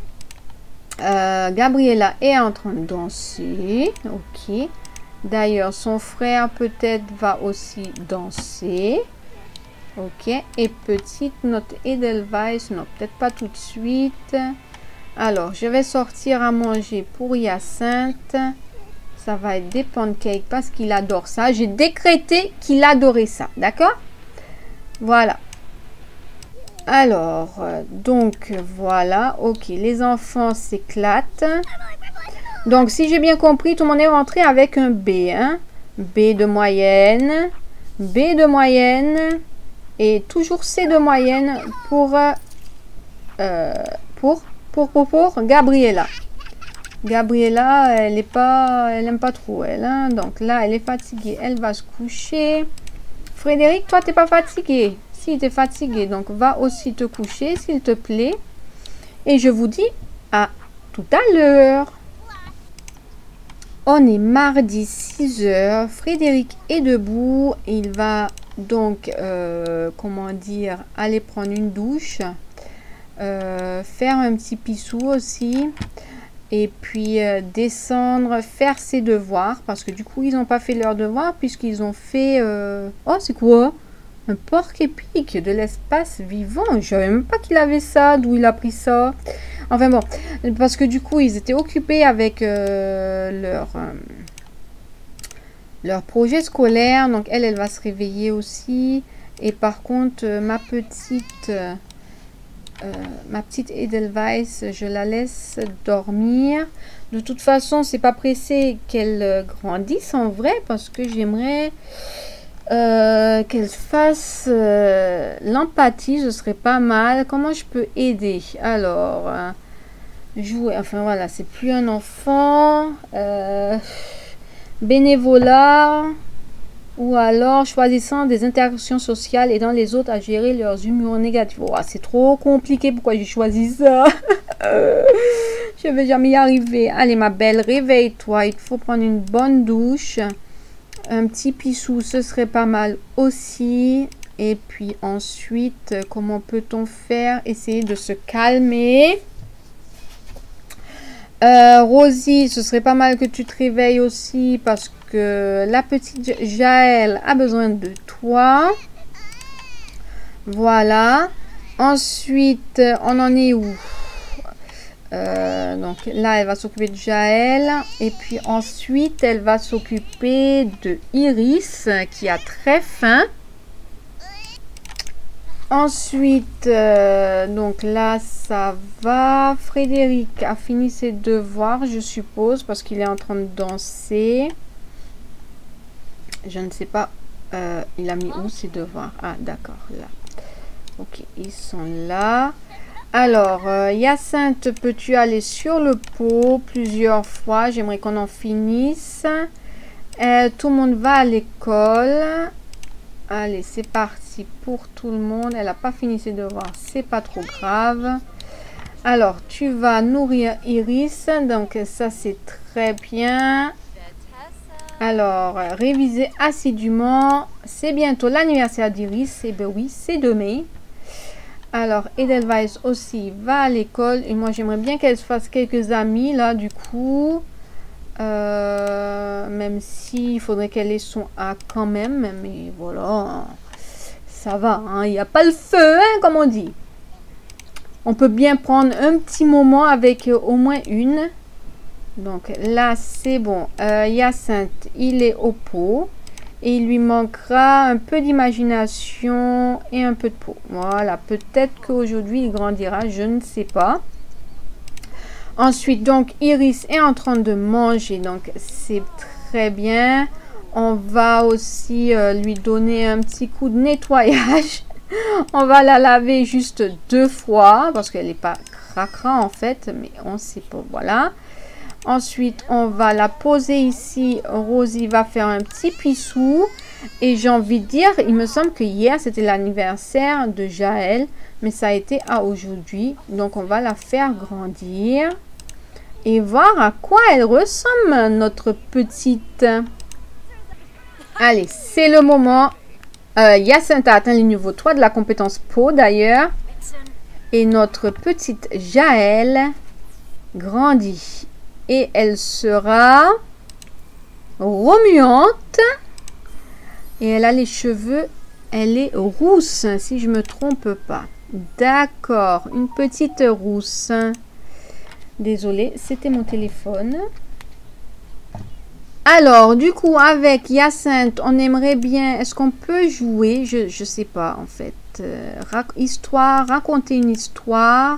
Speaker 1: Euh, Gabriella est en train de danser. Ok. D'ailleurs, son frère peut-être va aussi danser. Ok. Et petite, notre Edelweiss, non, peut-être pas tout de suite. Alors, je vais sortir à manger pour Hyacinthe. Ça va être des pancakes parce qu'il adore ça. J'ai décrété qu'il adorait ça. D'accord? Voilà. Alors, euh, donc, voilà. Ok, les enfants s'éclatent. Donc, si j'ai bien compris, tout le monde est rentré avec un B. Hein? B de moyenne. B de moyenne. Et toujours C de moyenne pour... Euh, pour, pour, pour, pour Gabriella. Gabriella, elle est pas... Elle aime pas trop, elle. Hein? Donc, là, elle est fatiguée. Elle va se coucher. Frédéric, toi, t'es pas fatigué? Si, tu es fatigué. Donc, va aussi te coucher, s'il te plaît. Et je vous dis à tout à l'heure. On est mardi six heures. Frédéric est debout. Il va donc, euh, comment dire, aller prendre une douche. Euh, faire un petit pissou aussi. Et puis euh, descendre, faire ses devoirs. Parce que du coup, ils n'ont pas fait leurs devoirs. Puisqu'ils ont fait... Euh... Oh, c'est quoi? Un porc épique de l'espace vivant. Je ne savais même pas qu'il avait ça. D'où il a pris ça? Enfin bon. Parce que du coup, ils étaient occupés avec euh, leur... Euh, leur projet scolaire. Donc, elle, elle va se réveiller aussi. Et par contre, euh, ma petite... Euh, Euh, ma petite Edelweiss, je la laisse dormir. De toute façon, c'est pas pressé qu'elle euh, grandisse en vrai, parce que j'aimerais euh, qu'elle fasse euh, l'empathie, ce serait pas mal. Comment je peux aider? Alors, euh, jouer, enfin voilà, c'est plus un enfant. Euh, bénévolat. Ou alors choisissant des interactions sociales aidant les autres à gérer leurs humeurs négatives. Oh, c'est trop compliqué. Pourquoi j'ai choisi ça? Je vais jamais y arriver. Allez ma belle, réveille-toi. Il faut prendre une bonne douche. Un petit pissou, ce serait pas mal aussi. Et puis ensuite, comment peut-on faire? Essayer de se calmer. Euh, Rosie, ce serait pas mal que tu te réveilles aussi parce que la petite Jaël a besoin de toi. Voilà. Ensuite, on en est où? euh, Donc là, elle va s'occuper de Jaël. Et puis ensuite, elle va s'occuper de Iris qui a très faim. Ensuite, euh, donc là, ça va. Frédéric a fini ses devoirs, je suppose, parce qu'il est en train de danser. Je ne sais pas. Euh, il a mis où ses devoirs? Ah, d'accord, là. Ok, ils sont là. Alors, euh, Hyacinthe, peux-tu aller sur le pot plusieurs fois? J'aimerais qu'on en finisse. Euh, tout le monde va à l'école. Allez, c'est parti pour tout le monde. Elle n'a pas fini ses devoirs, c'est pas trop grave. Alors, tu vas nourrir Iris. Donc, ça, c'est très bien. Alors, réviser assidûment. C'est bientôt l'anniversaire d'Iris. Et ben oui, c'est demain. Alors, Edelweiss aussi va à l'école. Et moi, j'aimerais bien qu'elle se fasse quelques amis, là, du coup. Euh, même s'il faudrait qu'elle ait son A quand même. Mais voilà. ça va, hein, il n'y a pas le feu, hein, comme on dit. On peut bien prendre un petit moment avec euh, au moins une. Donc là, c'est bon. Euh, Hyacinthe, il est au pot. Et il lui manquera un peu d'imagination et un peu de peau. Voilà, peut-être qu'aujourd'hui, il grandira, je ne sais pas. Ensuite, donc, Iris est en train de manger, donc c'est très bien. On va aussi euh, lui donner un petit coup de nettoyage. On va la laver juste deux fois parce qu'elle n'est pas cracra en fait, mais on ne sait pas. Voilà. Ensuite, on va la poser ici. Rosie va faire un petit pissou. Et j'ai envie de dire, il me semble que hier, c'était l'anniversaire de Jaël. Mais ça a été à aujourd'hui. Donc, on va la faire grandir. Et voir à quoi elle ressemble, notre petite. Allez, c'est le moment. Euh, Hyacinthe a atteint le niveau trois de la compétence peau d'ailleurs. Et notre petite Jaël grandit. Et elle sera remuante. Et elle a les cheveux, elle est rousse, si je ne me trompe pas. D'accord, une petite rousse. Désolée, c'était mon téléphone. Alors, du coup, avec Hyacinthe, on aimerait bien... Est-ce qu'on peut jouer? Je ne sais pas, en fait. Euh, rac histoire, raconter une histoire.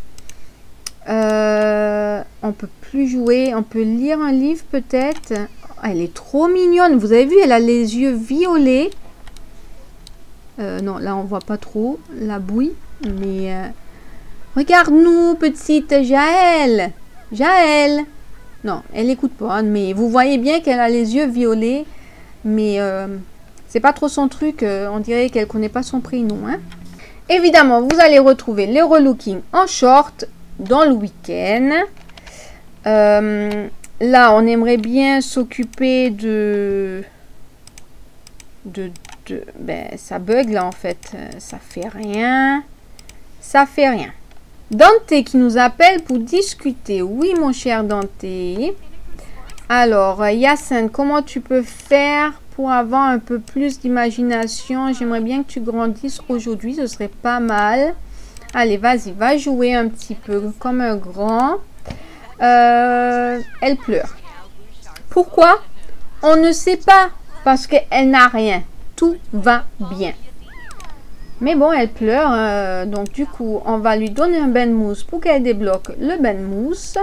Speaker 1: Euh, on peut plus jouer. On peut lire un livre, peut-être. Elle est trop mignonne. Vous avez vu, elle a les yeux violets. Euh, non, là, on voit pas trop la bouille. Mais... Euh, regarde-nous, petite Jaël. Jaël. Non, elle n'écoute pas. Mais vous voyez bien qu'elle a les yeux violets. Mais euh, c'est pas trop son truc. Euh, on dirait qu'elle connaît pas son prénom. Hein. Évidemment, vous allez retrouver les relooking en short dans le week-end. Euh, là, on aimerait bien s'occuper de... de... de... Ben, ça bug là en fait. Ça fait rien. Ça fait rien. Dante qui nous appelle pour discuter. Oui, mon cher Dante. Alors, Hyacinthe, comment tu peux faire pour avoir un peu plus d'imagination? J'aimerais bien que tu grandisses aujourd'hui. Ce serait pas mal. Allez, vas-y, va jouer un petit peu comme un grand. Euh, elle pleure. Pourquoi? On ne sait pas. Parce qu'elle n'a rien. Tout va bien. Mais bon, elle pleure, euh, donc du coup, on va lui donner un bain de mousse pour qu'elle débloque le bain de mousse.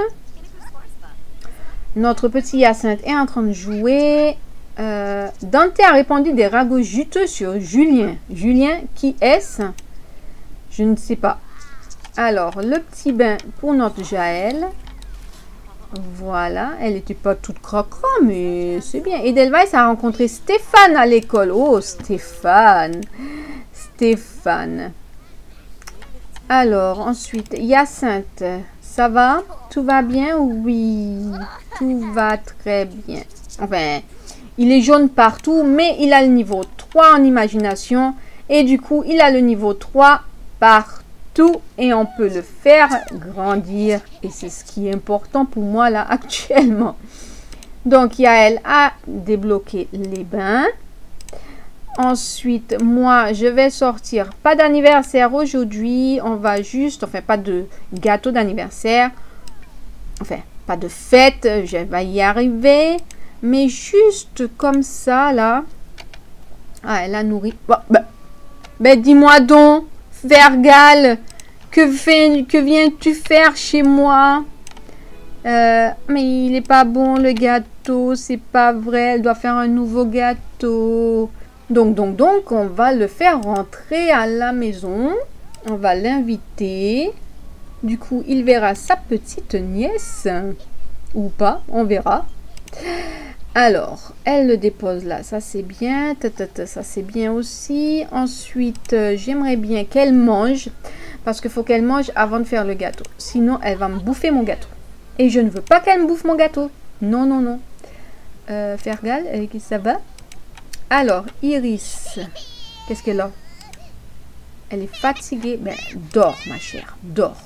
Speaker 1: Notre petit Hyacinthe est en train de jouer. Euh, Dante a répandu des ragots juteux sur Julien. Julien, qui est-ce? Je ne sais pas. Alors, le petit bain pour notre Jaël. Voilà, elle n'était pas toute cracra, mais c'est bien. Edelweiss a rencontré Stéphane à l'école. Oh, Stéphane. Stéphane. Alors, ensuite, Hyacinthe, ça va? Tout va bien? Oui, tout va très bien. Enfin, il est jaune partout, mais il a le niveau trois en imagination. Et du coup, il a le niveau trois partout. Et on peut le faire grandir. Et c'est ce qui est important pour moi là actuellement. Donc, Yael a débloqué les bains. Ensuite, moi, je vais sortir. Pas d'anniversaire aujourd'hui. On va juste... Enfin, pas de gâteau d'anniversaire. Enfin, pas de fête. Je vais y arriver. Mais juste comme ça, là. Ah, elle a nourri. Bon, ben, ben dis-moi donc, Fergal. Que, fais, que viens-tu faire chez moi? euh, Mais il n'est pas bon, le gâteau. C'est pas vrai. Elle doit faire un nouveau gâteau. Donc, donc, donc, on va le faire rentrer à la maison. On va l'inviter. Du coup, il verra sa petite nièce. Ou pas, on verra. Alors, elle le dépose là. Ça, c'est bien. Tata, ça, c'est bien aussi. Ensuite, euh, j'aimerais bien qu'elle mange. Parce qu'il faut qu'elle mange avant de faire le gâteau. Sinon, elle va me bouffer mon gâteau. Et je ne veux pas qu'elle me bouffe mon gâteau. Non, non, non. Euh, Fergal, ça va? Alors, Iris, qu'est-ce qu'elle a? Elle est fatiguée. Ben, dors, ma chère, dors.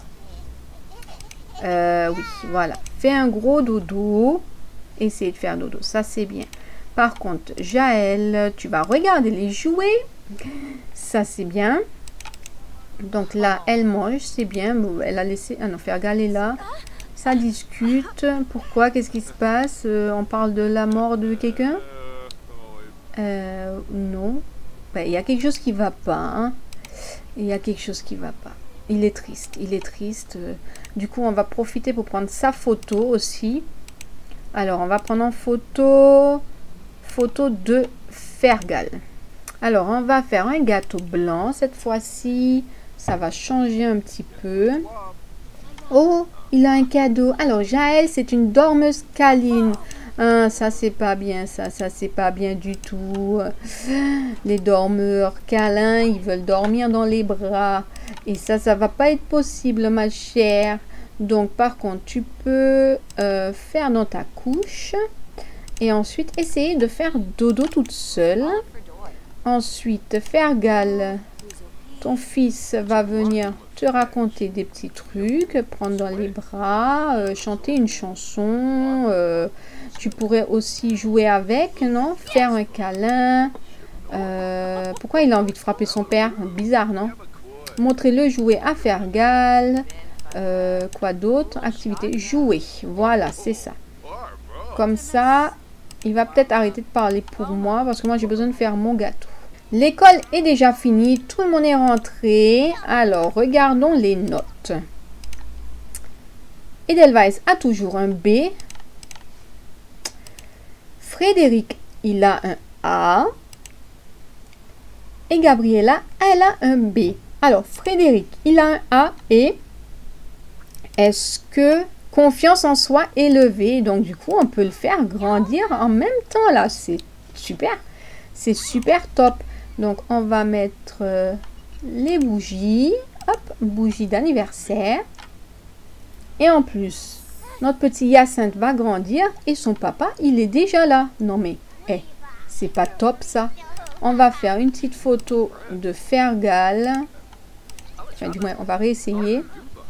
Speaker 1: Euh, oui, voilà. Fais un gros dodo. Essayez de faire dodo, ça c'est bien. Par contre, Jaël, tu vas regarder les jouets. Ça, c'est bien. Donc là, elle mange, c'est bien. Bon, elle a laissé... Ah non, Fergal est là. Ça discute. Pourquoi? Qu'est-ce qui se passe? euh, On parle de la mort de quelqu'un? euh, Non. Ben, il y a quelque chose qui va pas. Hein. Il y a quelque chose qui va pas. Il est triste. Il est triste. Du coup, on va profiter pour prendre sa photo aussi. Alors, on va prendre en photo... Photo de Fergal. Alors, on va faire un gâteau blanc cette fois-ci. Ça va changer un petit peu. Oh, il a un cadeau. Alors, Jaël, c'est une dormeuse câline. Hein, ça, c'est pas bien. Ça, ça, c'est pas bien du tout. Les dormeurs câlins, ils veulent dormir dans les bras. Et ça, ça va pas être possible, ma chère. Donc, par contre, tu peux euh, faire dans ta couche. Et ensuite, essayer de faire dodo toute seule. Ensuite, Fergal, ton fils va venir te raconter des petits trucs, prendre dans les bras, euh, chanter une chanson. Euh, tu pourrais aussi jouer avec, non? Faire un câlin. Euh, pourquoi il a envie de frapper son père? Bizarre, non? Montrez-le jouer à Fergal. Euh, quoi d'autre? Activité, jouer. Voilà, c'est ça. Comme ça, il va peut-être arrêter de parler pour moi parce que moi, j'ai besoin de faire mon gâteau. L'école est déjà finie, tout le monde est rentré. Alors, regardons les notes. Edelweiss a toujours un B. Frédéric, il a un A. Et Gabriella, elle a un B. Alors, Frédéric, il a un A et est-ce que confiance en soi élevée? Donc, du coup, on peut le faire grandir en même temps, là. C'est super. C'est super top. Donc, on va mettre euh, les bougies. Hop, bougie d'anniversaire. Et en plus, notre petit Hyacinthe va grandir et son papa, il est déjà là. Non, mais, hey, c'est pas top, ça. On va faire une petite photo de Fergal. Enfin, du moins, on va réessayer.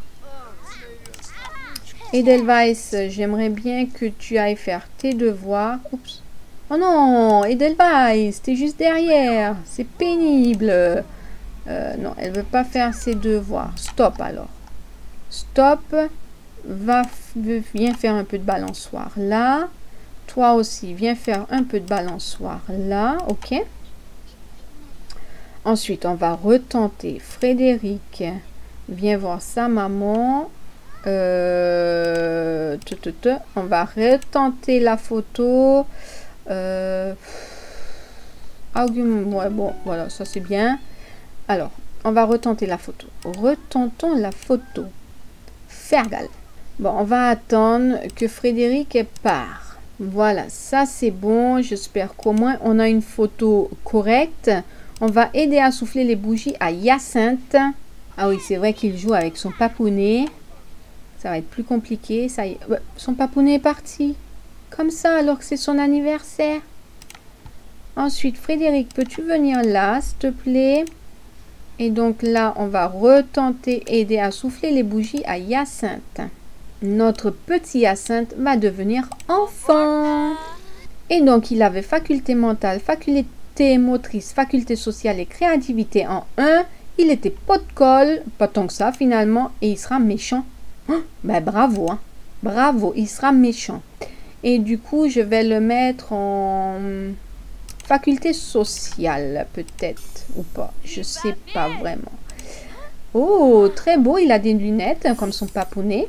Speaker 1: Edelweiss, j'aimerais bien que tu ailles faire tes devoirs. Oups. Oh non, Edelweiss, t'es juste derrière. C'est pénible. Euh, non, elle veut pas faire ses devoirs. Stop alors. Stop. Va, viens faire un peu de balançoire là. Toi aussi, viens faire un peu de balançoire là. Ok. Ensuite, on va retenter. Frédéric, viens voir sa maman. Euh, te, te, te. On va retenter la photo. Euh, argument, ouais, bon, voilà, ça c'est bien. Alors, on va retenter la photo. Retentons la photo. Fergal. Bon, on va attendre que Frédéric part. Voilà, ça c'est bon. J'espère qu'au moins on a une photo correcte. On va aider à souffler les bougies à Hyacinthe. Ah oui, c'est vrai qu'il joue avec son papounet. Ça va être plus compliqué. Ça y est. Son papounet est parti. Comme ça, alors que c'est son anniversaire. Ensuite, Frédéric, peux-tu venir là, s'il te plaît? Et donc là, on va retenter aider à souffler les bougies à Hyacinthe. Notre petit Hyacinthe va devenir enfant. Et donc, il avait faculté mentale, faculté motrice, faculté sociale et créativité en un. Il était pot de colle, pas tant que ça finalement, et il sera méchant. Oh, ben bravo, hein. Bravo, il sera méchant. Et du coup, je vais le mettre en faculté sociale, peut-être, ou pas. Je sais pas vraiment. Oh, très beau, il a des lunettes, comme son papounet.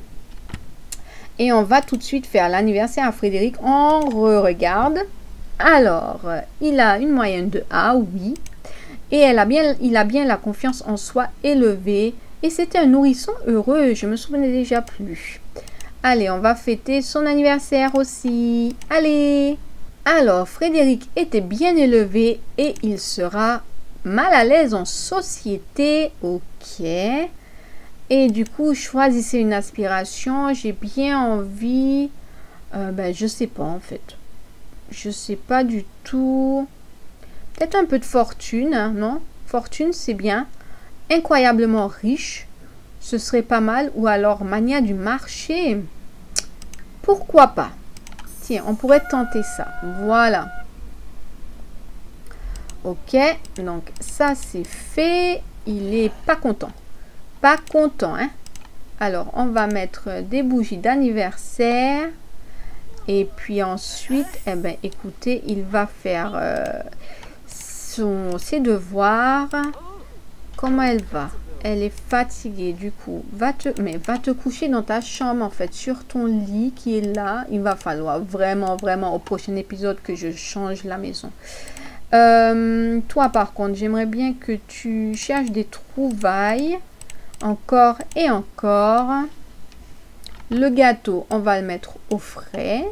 Speaker 1: Et on va tout de suite faire l'anniversaire à Frédéric. On re-regarde. Alors, il a une moyenne de A, oui. Et elle a bien, il a bien la confiance en soi élevée. Et c'était un nourrisson heureux, je me souvenais déjà plus. Allez, on va fêter son anniversaire aussi. Allez! Alors, Frédéric était bien élevé et il sera mal à l'aise en société. Ok. Et du coup, choisissez une aspiration. J'ai bien envie... Euh, ben, je sais pas en fait. Je sais pas du tout. Peut-être un peu de fortune, hein, non? Fortune, c'est bien. Incroyablement riche. Ce serait pas mal. Ou alors mania du marché. Pourquoi pas? Tiens, on pourrait tenter ça. Voilà. Ok, donc ça c'est fait. Il est pas content. Pas content, hein. Alors, on va mettre des bougies d'anniversaire. Et puis ensuite, eh ben, écoutez, il va faire euh, son, ses devoirs. Comment elle va? Elle est fatiguée, du coup. Va te, mais va te coucher dans ta chambre, en fait, sur ton lit qui est là. Il va falloir vraiment, vraiment, au prochain épisode, que je change la maison. Euh, toi, par contre, j'aimerais bien que tu cherches des trouvailles. Encore et encore. Le gâteau, on va le mettre au frais.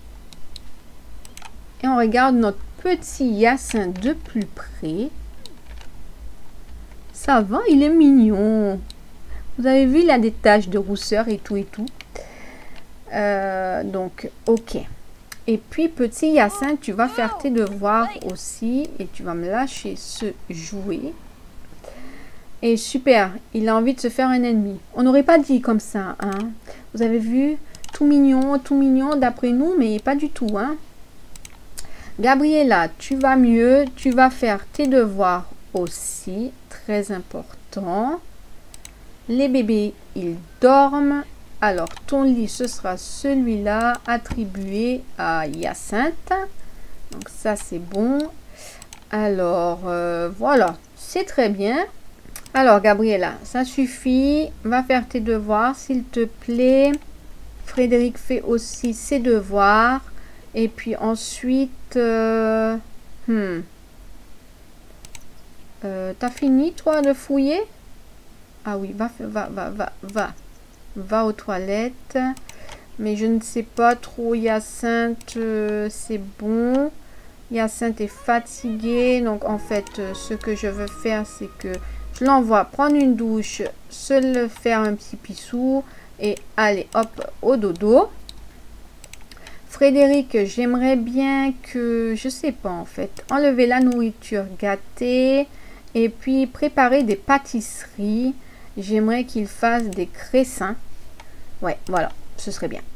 Speaker 1: Et on regarde notre petit Hyacinthe de plus près. Ça va, il est mignon. Vous avez vu, il a des taches de rousseur et tout et tout. Euh, donc, ok. Et puis, petit Hyacinthe, tu vas faire tes devoirs aussi. Et tu vas me lâcher ce jouet. Et super, il a envie de se faire un ennemi. On n'aurait pas dit comme ça, hein. Vous avez vu, tout mignon, tout mignon d'après nous, mais pas du tout, hein. Gabriella, tu vas mieux, tu vas faire tes devoirs aussi, très important. Les bébés, ils dorment. Alors, ton lit, ce sera celui-là, attribué à Hyacinthe. Donc, ça, c'est bon. Alors, euh, voilà, c'est très bien. Alors, Gabriella, ça suffit. Va faire tes devoirs, s'il te plaît. Frédéric fait aussi ses devoirs. Et puis ensuite... Euh, hmm. euh, T'as fini, toi, de fouiller? Ah oui, va, va, va, va, va. Va aux toilettes. Mais je ne sais pas trop, Hyacinthe, euh, c'est bon. Hyacinthe est fatigué. Donc, en fait, euh, ce que je veux faire, c'est que... Je l'envoie prendre une douche, se le faire un petit pissou et allez, hop, au dodo. Frédéric, j'aimerais bien que, je sais pas en fait, enlever la nourriture gâtée et puis préparer des pâtisseries. J'aimerais qu'il fasse des cressins. Ouais, voilà, ce serait bien.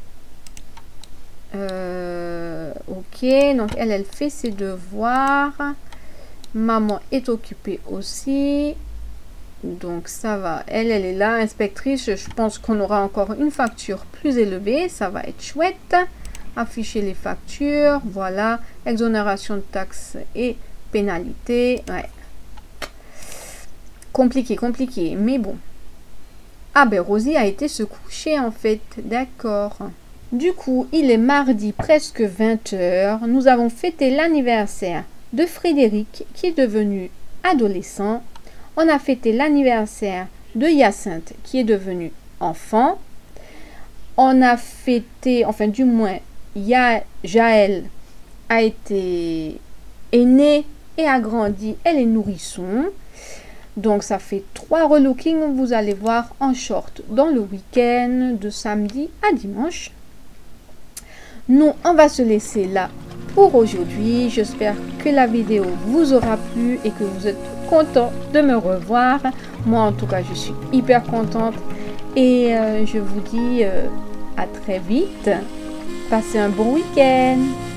Speaker 1: Euh, ok, donc elle, elle fait ses devoirs. Maman est occupée aussi. Donc ça va, elle, elle est là, inspectrice. Je pense qu'on aura encore une facture plus élevée. Ça va être chouette. Afficher les factures, voilà. Exonération de taxes et pénalités. Ouais. Compliqué, compliqué, mais bon. Ah ben Rosie a été se coucher en fait, d'accord. Du coup, il est mardi presque vingt heures. Nous avons fêté l'anniversaire de Frédéric qui est devenu adolescent. On a fêté l'anniversaire de Hyacinthe qui est devenu enfant. On a fêté, enfin du moins, Ya, Jaël a été est née et a grandi. Elle est nourrisson. Donc ça fait trois relookings. Vous allez voir en short dans le week-end de samedi à dimanche. Nous, on va se laisser là pour aujourd'hui. J'espère que la vidéo vous aura plu et que vous êtes content de me revoir. Moi en tout cas je suis hyper contente et euh, je vous dis euh, à très vite. Passez un bon week-end.